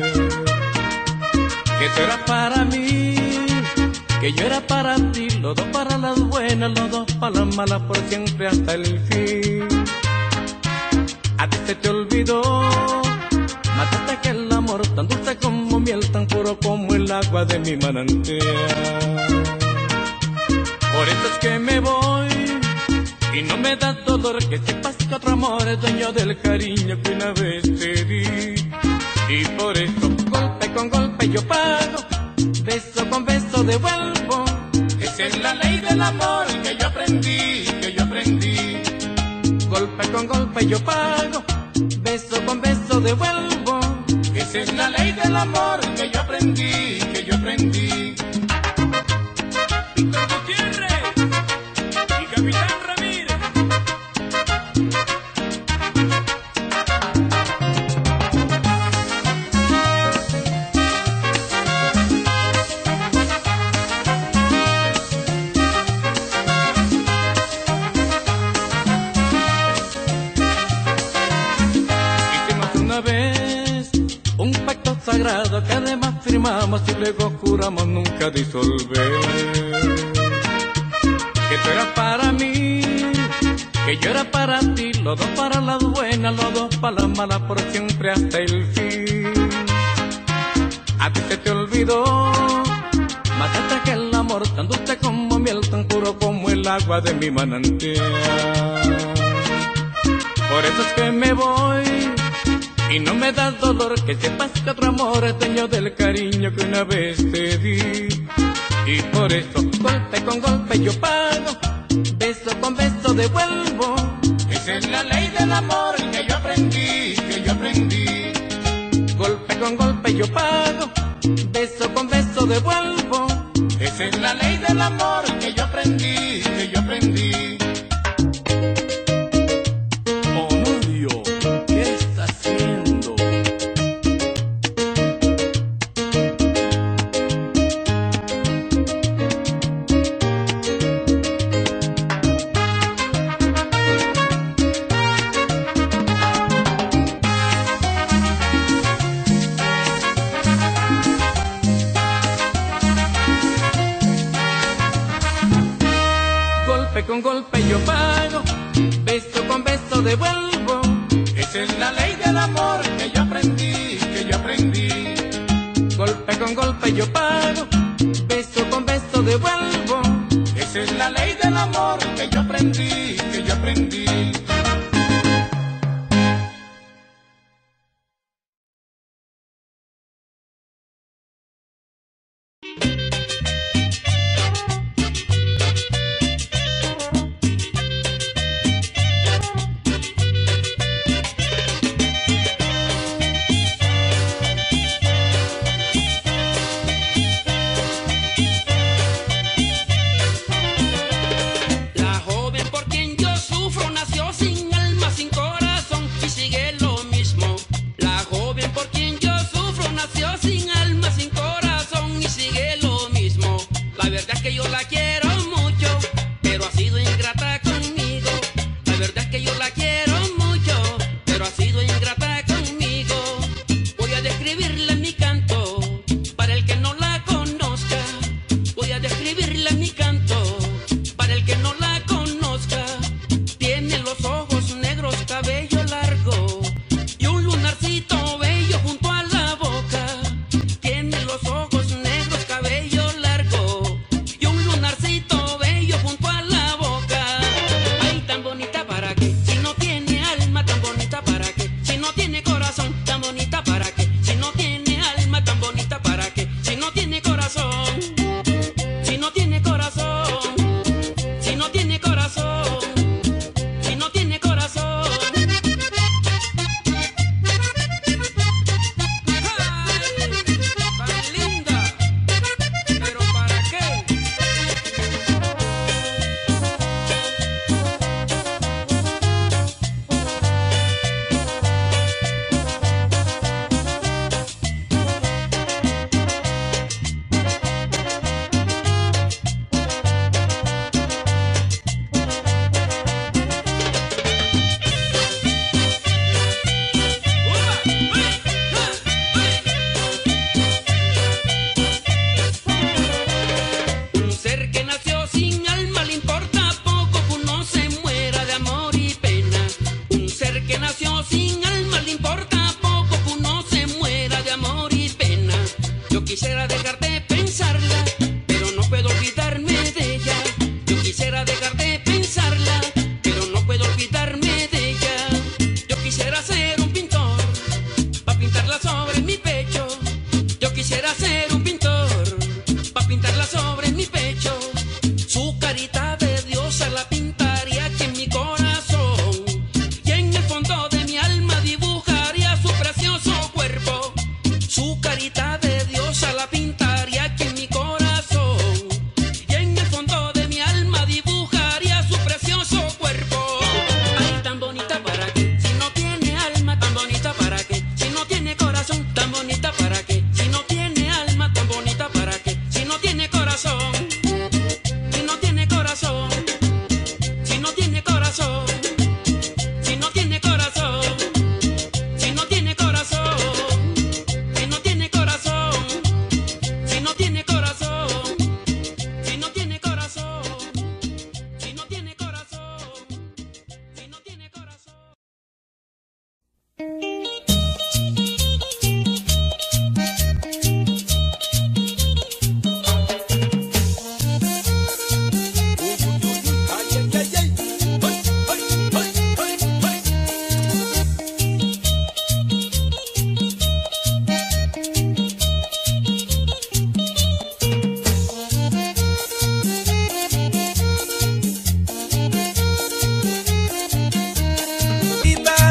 Que tú eras para mí, que yo era para ti, los dos para las buenas, los dos para las malas, por siempre hasta el fin. A ti se te olvidó, mataste aquel amor tan dulce como miel, tan puro como el agua de mi manantial. Por eso es que me voy y no me da dolor que sepas que otro amor es dueño del cariño que una vez te di. Y por eso golpe con golpe yo pago, beso con beso devuelvo. Esa es la ley del amor que yo aprendí, que yo aprendí. Golpe con golpe yo pago, beso con beso devuelvo. Esa es la ley del amor que yo aprendí, que yo aprendí. Víctor Gutiérrez y Capitán Ramírez. Hicimos una vez un pacto sagrado que además firmamos y luego juramos nunca disolver. Que tú eras para mí, que yo era para ti, los dos para las buenas, los dos para las malas, por siempre hasta el fin. A ti se te olvidó, mataste aquel amor tan dulce como miel, tan puro como el agua de mi manantial. Por eso es que me voy y no me da dolor que sepas que otro amor es dueño del cariño que una vez te di. Y por eso golpe con golpe yo pago, beso con beso devuelvo. Esa es la ley del amor que yo aprendí, que yo aprendí. Golpe con golpe yo pago, beso con beso devuelvo. Esa es la ley del amor que yo aprendí, que yo aprendí. Honorio, ¿qué está haciendo? Golpe con golpe yo pago, beso con beso devuelvo. Esa es la ley del amor que yo aprendí, que yo aprendí. Golpe con golpe yo pago, beso con beso devuelvo. Esa es la ley del amor que yo aprendí, que yo aprendí. La joven por quien yo sufro nació sin alma, sin corazón y sigue lo mismo. La joven por quien yo sufro nació sin alma, sin corazón y sigue lo mismo. La verdad es que yo la quiero mucho, pero ha sido ingrata conmigo. La verdad es que yo la quiero mucho, pero ha sido ingrata conmigo. Voy a describirla en mi canto, para el que no la conozca. Voy a describirla en mi canto, para el que no la conozca.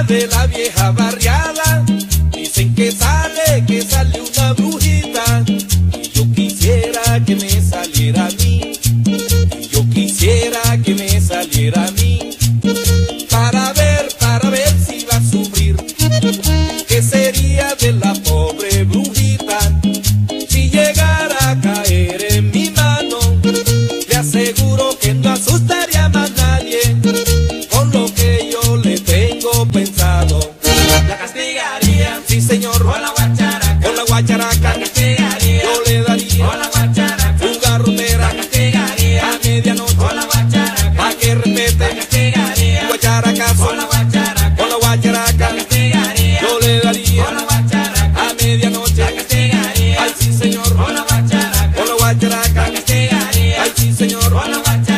de la vieja barriada, dicen que sale, que sale una brujita, y yo quisiera que me saliera a mí, y yo quisiera que me saliera a mí, para ver, para ver si va a sufrir, qué sería de la pobre brujita, si llegara a caer en mi mano, le aseguro que no asustaría más nadie, con lo que yo le tengo pensado. La castigaría, sí señor, con la guacharaca, con la guacharaca, la castigaría, yo le daría, con la guacharaca, un garrotera, la castigaría, a medianoche, con la guacharaca, pa' que respete, la castigaría, guacharacazo, con la guacharaca, con la guacharaca, la castigaría, yo le daría, con la guacharaca, a medianoche, la castigaría, ay sí señor, con la guacharaca, con la guacharaca, la castigaría, ay sí señor, con la guacharaca.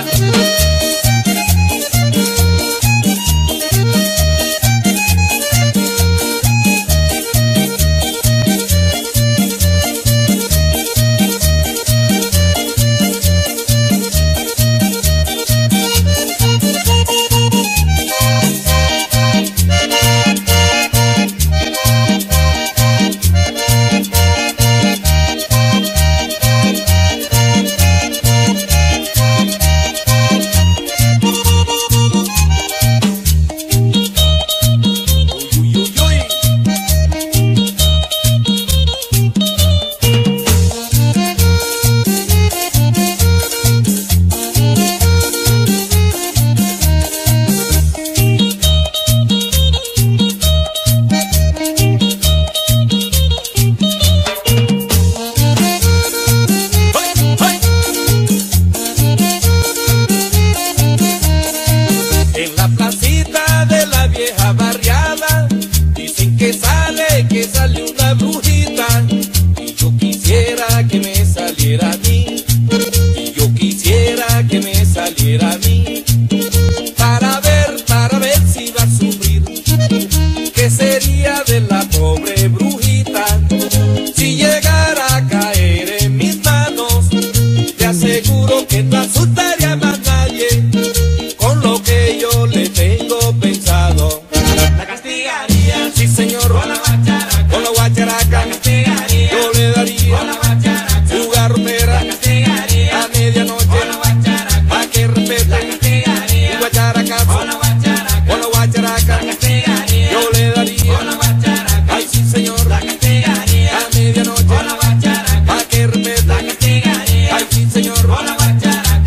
En la placita de la vieja barriada, dicen que sale, que sale una brujita, y yo quisiera que me saliera a mí, y yo quisiera que me saliera a mí, para ver, para ver si va a sufrir, qué sería de la pobre brujita, si llegara a caer en mis manos, te aseguro que no asustaría más nadie, con lo que yo le tengo pensado. La castigaría, sí señor, con la guacharaca, con la guacharaca, la castigaría, yo le daría, con la guacharaca, un garrotera, la castigaría, a medianoche, con la guacharaca, pa' que respete, la castigaría, un guacharacazo, con la guacharaca, con la guacharaca, la castigaría, yo le daría, con la guacharaca, ay sí señor, la castigaría, a medianoche, con la guacharaca, pa' que respete, la castigaría, ay sí señor, con la guacharaca.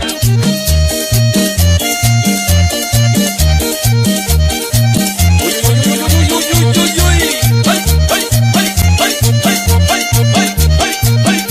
uy, uy, uy, uy, uy, uy, uy, uy, uy, ay, ay, ay, ay, ay, ay, ay, ay, ay.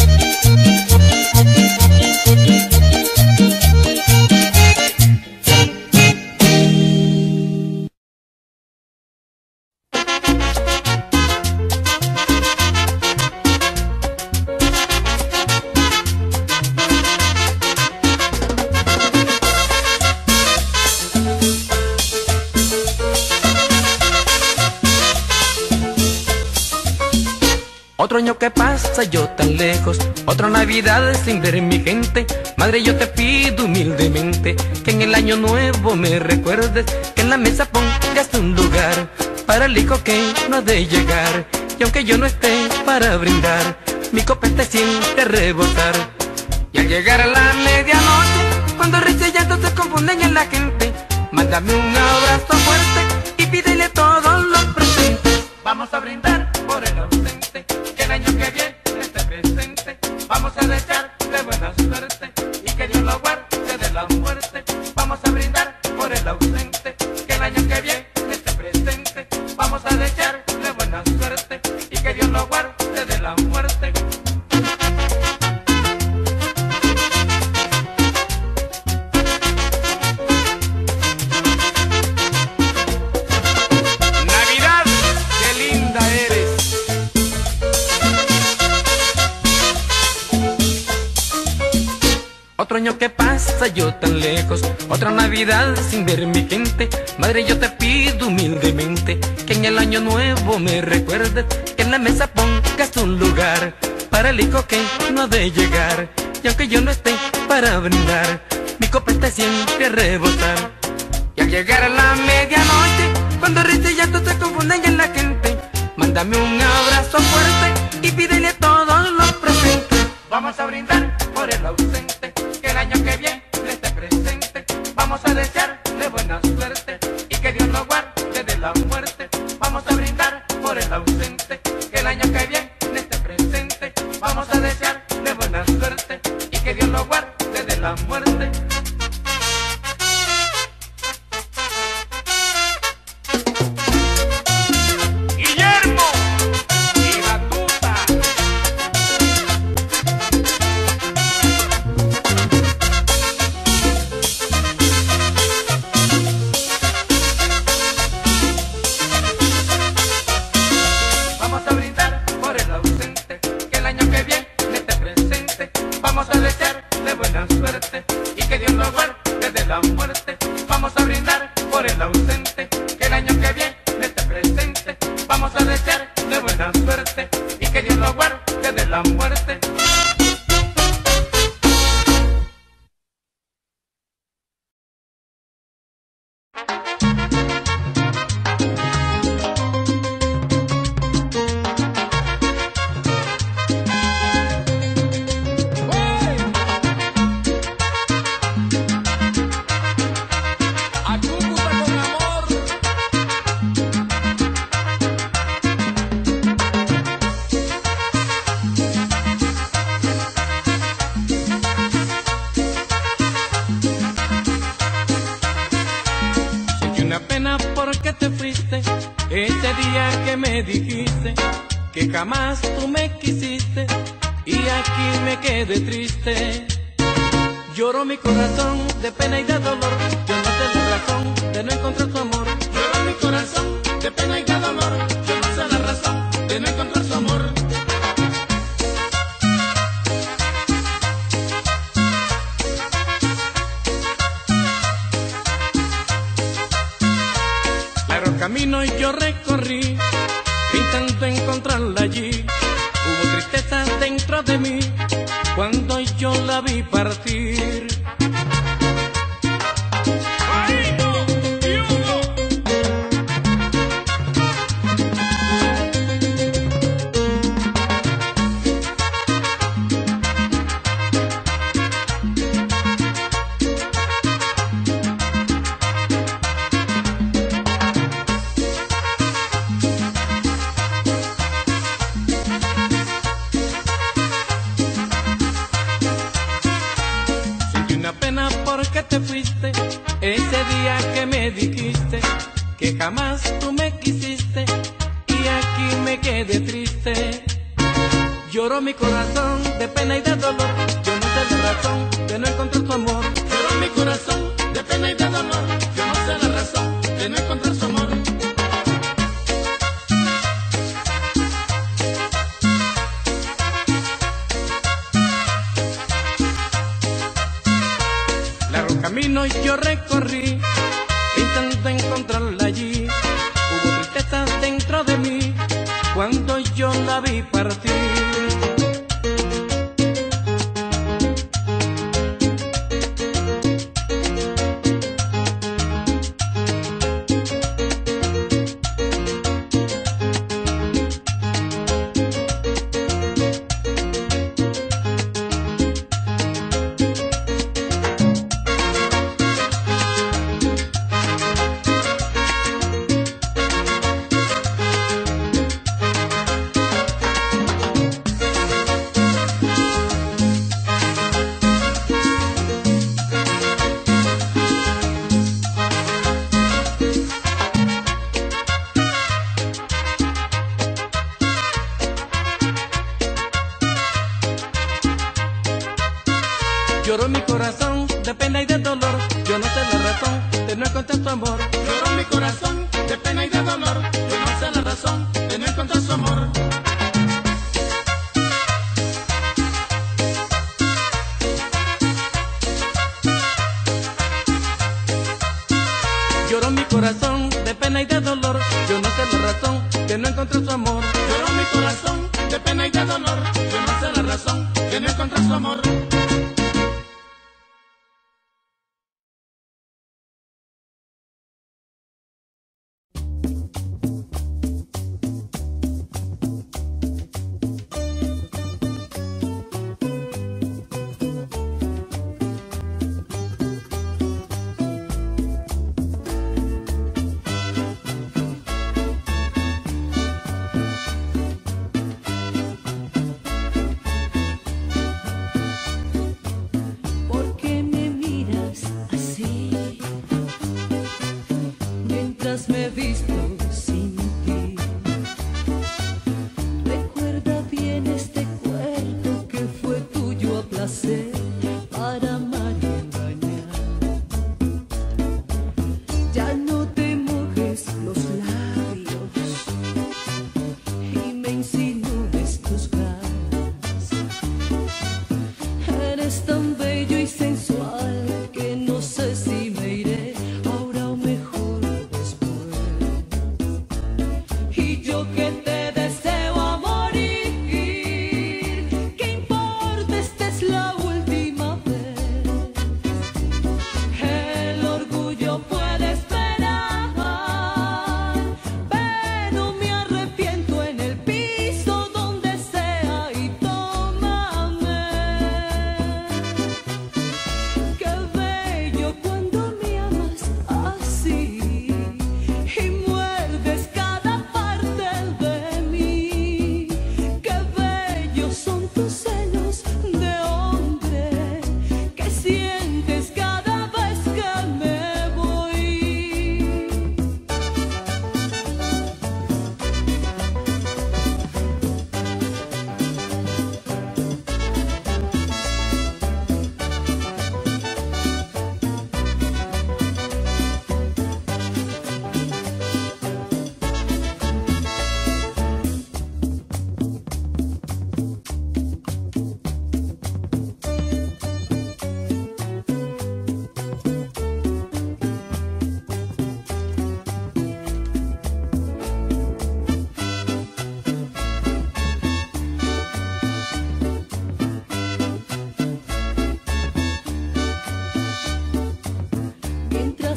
Otro año que pasa yo tan lejos, otra Navidad sin ver mi gente. Madre, yo te pido humildemente que en el año nuevo me recuerdes, que en la mesa pongas un lugar para el hijo que no ha de llegar. Y aunque yo no esté para brindar, mi copa te siente rebosar. Y al llegar a la medianoche, cuando risa y llanto se confunden en la gente, mándame un abrazo fuerte y pídele todos los presentes. Vamos a brindar por el ausente, que el año que viene esté presente. Vamos a desearle buena suerte y que Dios lo guarde de la muerte. Vamos a brindar por el ausente, que el año que viene esté presente. Vamos a desearle buena suerte y que Dios lo guarde de la muerte. Navidad, qué linda eres. Otro año que pasa yo tan lejos, otra Navidad sin ver mi gente. Madre, yo te pido humildemente que en el año nuevo me recuerdes, que en la mesa pongas un lugar para el hijo que no ha de llegar. Y aunque yo no esté para brindar, mi copa está siempre a rebosar. Y al al llegar a la medianoche, cuando risa y llanto se confunden en la gente, mándame un abrazo fuerte y pídele a todos los presentes. Vamos a brindar por el ausente, que el año que viene le esté presente. Vamos a desearle buena suerte y que Dios lo guarde de la muerte. Vamos a brindar por el ausente, que el año que viene le esté presente. Vamos a desearle buena suerte y que Dios lo guarde de la muerte. Ese día que me dijiste que jamás tú me quisiste y aquí me quedé triste. Lloró mi corazón de pena y de dolor, yo no sé la razón de no encontrar su amor. Lloró mi corazón de pena y de dolor, yo no sé la razón de no encontrar su amor. Largo camino yo recorrí, intento encontrarla allí. Hubo tristeza dentro de mí cuando yo la vi partir. Pena porque te fuiste, ese día que me dijiste que jamás tú me quisiste y aquí me quedé triste. Lloró mi corazón de pena y de dolor, yo no sé la razón de no encontrar tu amor. Lloró mi corazón de pena y de dolor, yo no sé la razón de no encontrar su amor. Camino yo recorrí, intento encontrarla allí. Hubo tristeza dentro de mí cuando yo la vi partir. Lloró mi corazón de pena y de dolor, yo no sé la razón de no encontrar tu amor. Lloró mi corazón de pena y de dolor, yo no sé la razón de no encontrar su amor. Lloró mi corazón de pena y de dolor, yo no sé la razón de no encontrar su amor. Lloró mi corazón de pena y de dolor, yo no sé la razón de no encontrar su amor.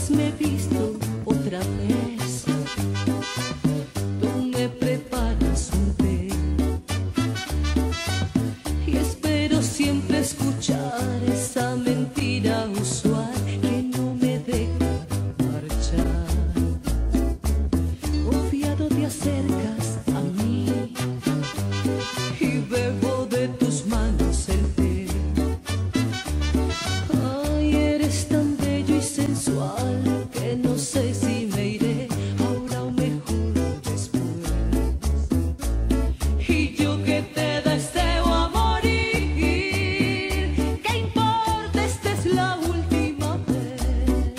quizás me he visto otra vez. Tú me preparas un té y espero siempre escuchar esa mentira usual que no me deja marchar. Confiado te acercas a mí y bebo de tus manos el té. Ay, eres tan bello y sensual que no sé si me iré ahora o mejor después. Y yo que te deseo a morir, ¿qué importa? Esta es la última vez.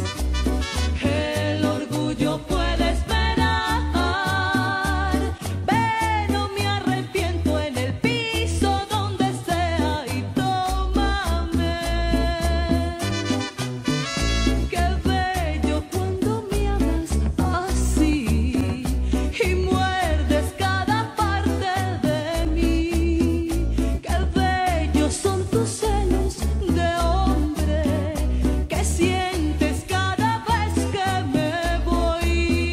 El orgullo puede esperar, pero me arrepiento en el piso donde sea y tómame. Qué bello cuando me amas así y muerdes cada parte de mí. Qué bellos son tus celos de hombre que sientes cada vez que me voy.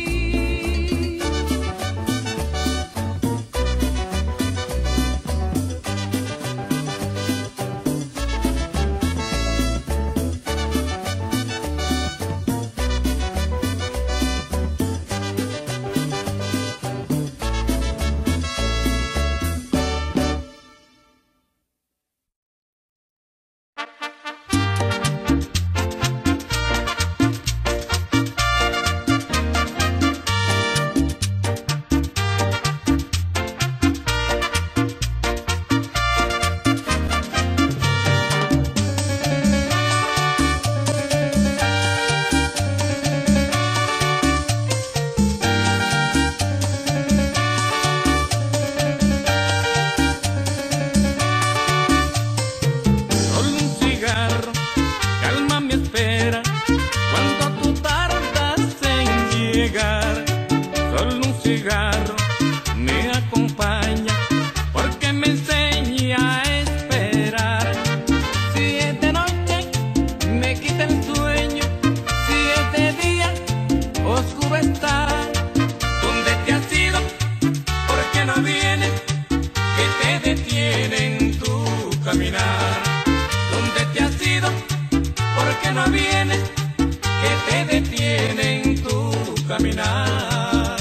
Solo un cigarro calma mi espera cuando tú tardas en llegar. Solo un cigarro me acompaña porque me enseña a esperar. Si es de noche me quita el sueño, si es de día oscuro está. ¿Dónde te has ido? ¿Por qué no vienes? Que te detienen tu caminar. ¿Dónde te has ido? ¿Por qué no vienes? Que te detienen tu caminar.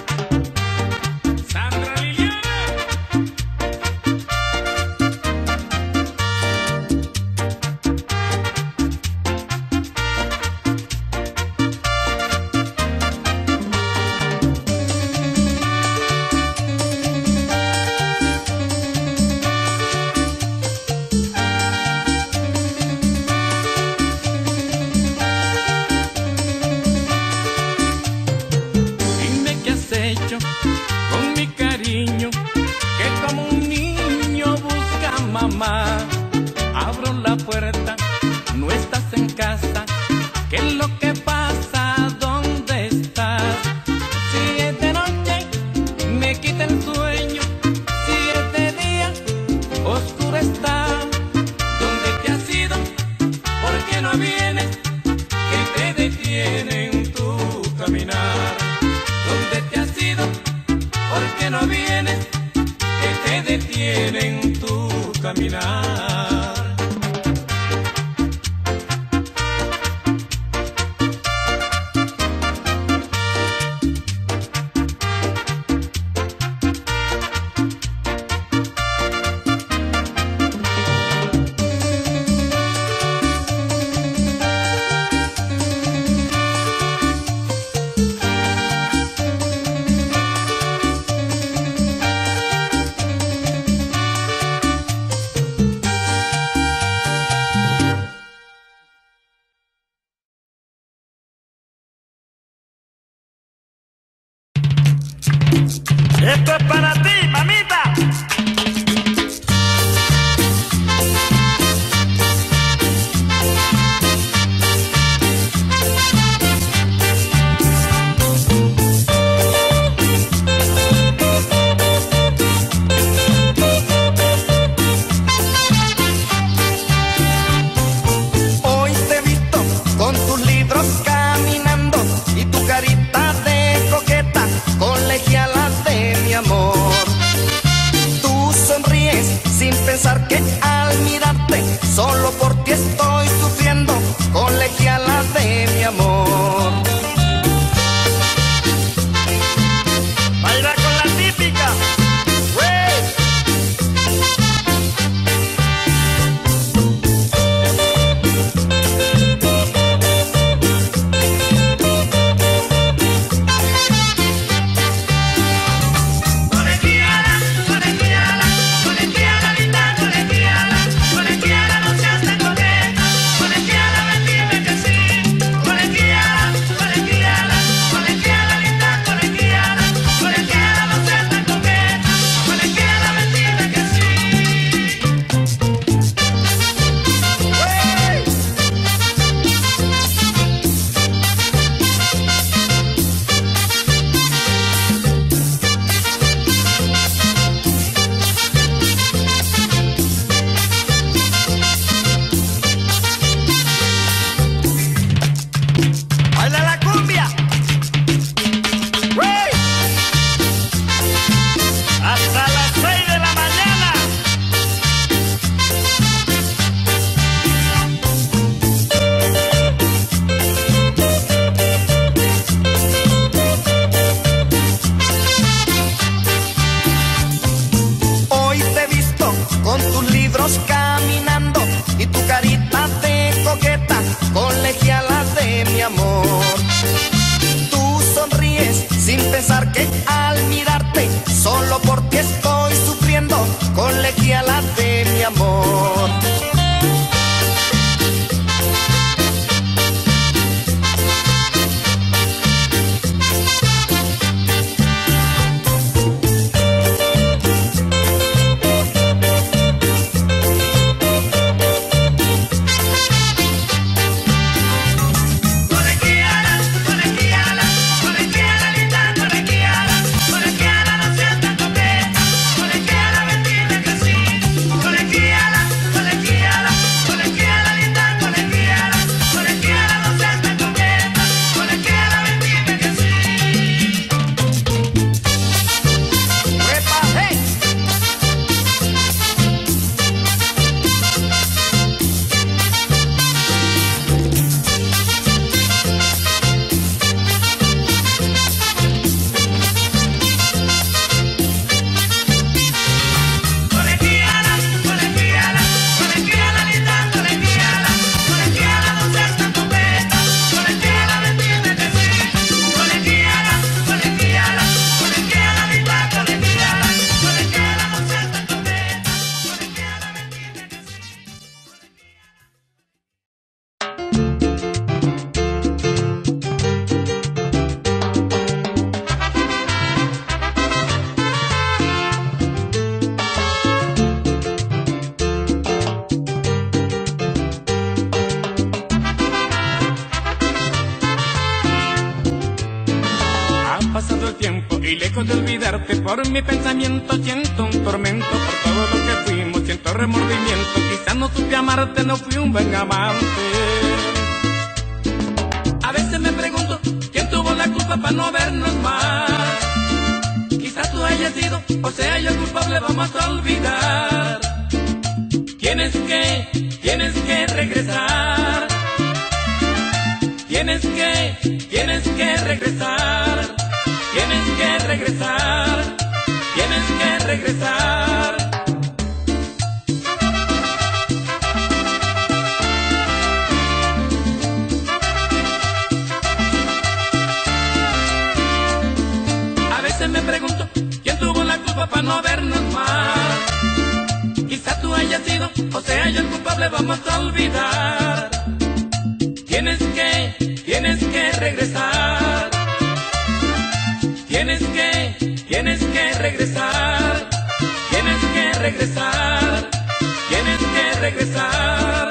Sandra Liliana. Dime qué has hecho con mi cariño, que como un niño busca a mamá. Abro la puerta, no estás en casa. ¿Qué es lo que pasa? ¿Dónde estás? Si es de noche, me quita el sueño. Si es de día, oscuro está. ¿Dónde te has ido? ¿Por qué no vienes? Que te detienen tu caminar. ¿Dónde te has ido? ¿Por qué no vienes? Que te detienen tu caminar. Esto es para ti, mamita. Hoy te he visto con tus libros caros. el tiempo y lejos de olvidarte, por mi pensamiento siento un tormento. Por todo lo que fuimos siento remordimiento. Quizás no supe amarte, no fui un buen amante. A veces me pregunto quién tuvo la culpa para no vernos más. Quizás tú hayas sido, o sea yo el culpable, vamos a olvidar. Tienes que, tienes que regresar. Tienes que, tienes que regresar. Tienes que regresar. Tienes que regresar. A veces me pregunto quién tuvo la culpa para no vernos más. Quizá tú hayas sido, o sea yo el culpable, vamos a olvidar. Tienes que, tienes que regresar. Tienes que, tienes que regresar. Tienes que regresar. Tienes que regresar.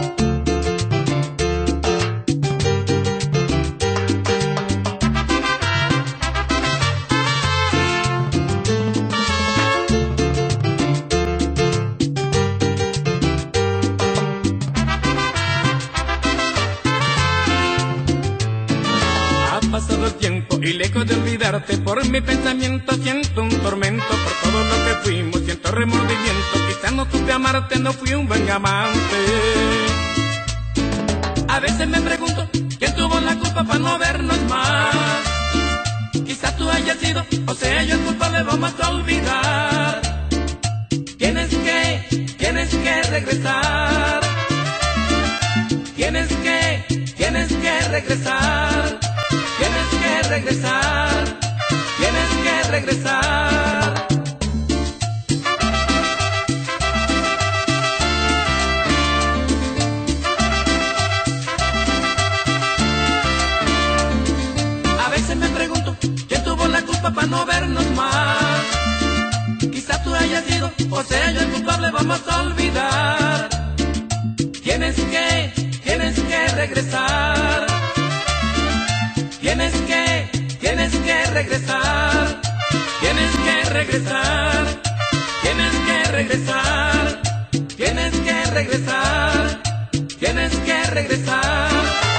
Pasado el tiempo y lejos de olvidarte, por mi pensamiento siento un tormento. Por todo lo que fuimos siento remordimiento. Quizás no supe amarte, no fui un buen amante. A veces me pregunto quién tuvo la culpa para no vernos más. Quizás tú hayas sido, o sea yo el culpable, vamos a olvidar. Tienes que, tienes que regresar. Tienes que, tienes que regresar. Tienes que regresar, tienes que regresar. A veces me pregunto quién tuvo la culpa para no vernos más. Quizás tú hayas sido, o sea yo el culpable, vamos a olvidar. Tienes que, tienes que regresar. Tienes que, tienes que regresar. Tienes que regresar. Tienes que regresar. Tienes que regresar. Tienes que regresar.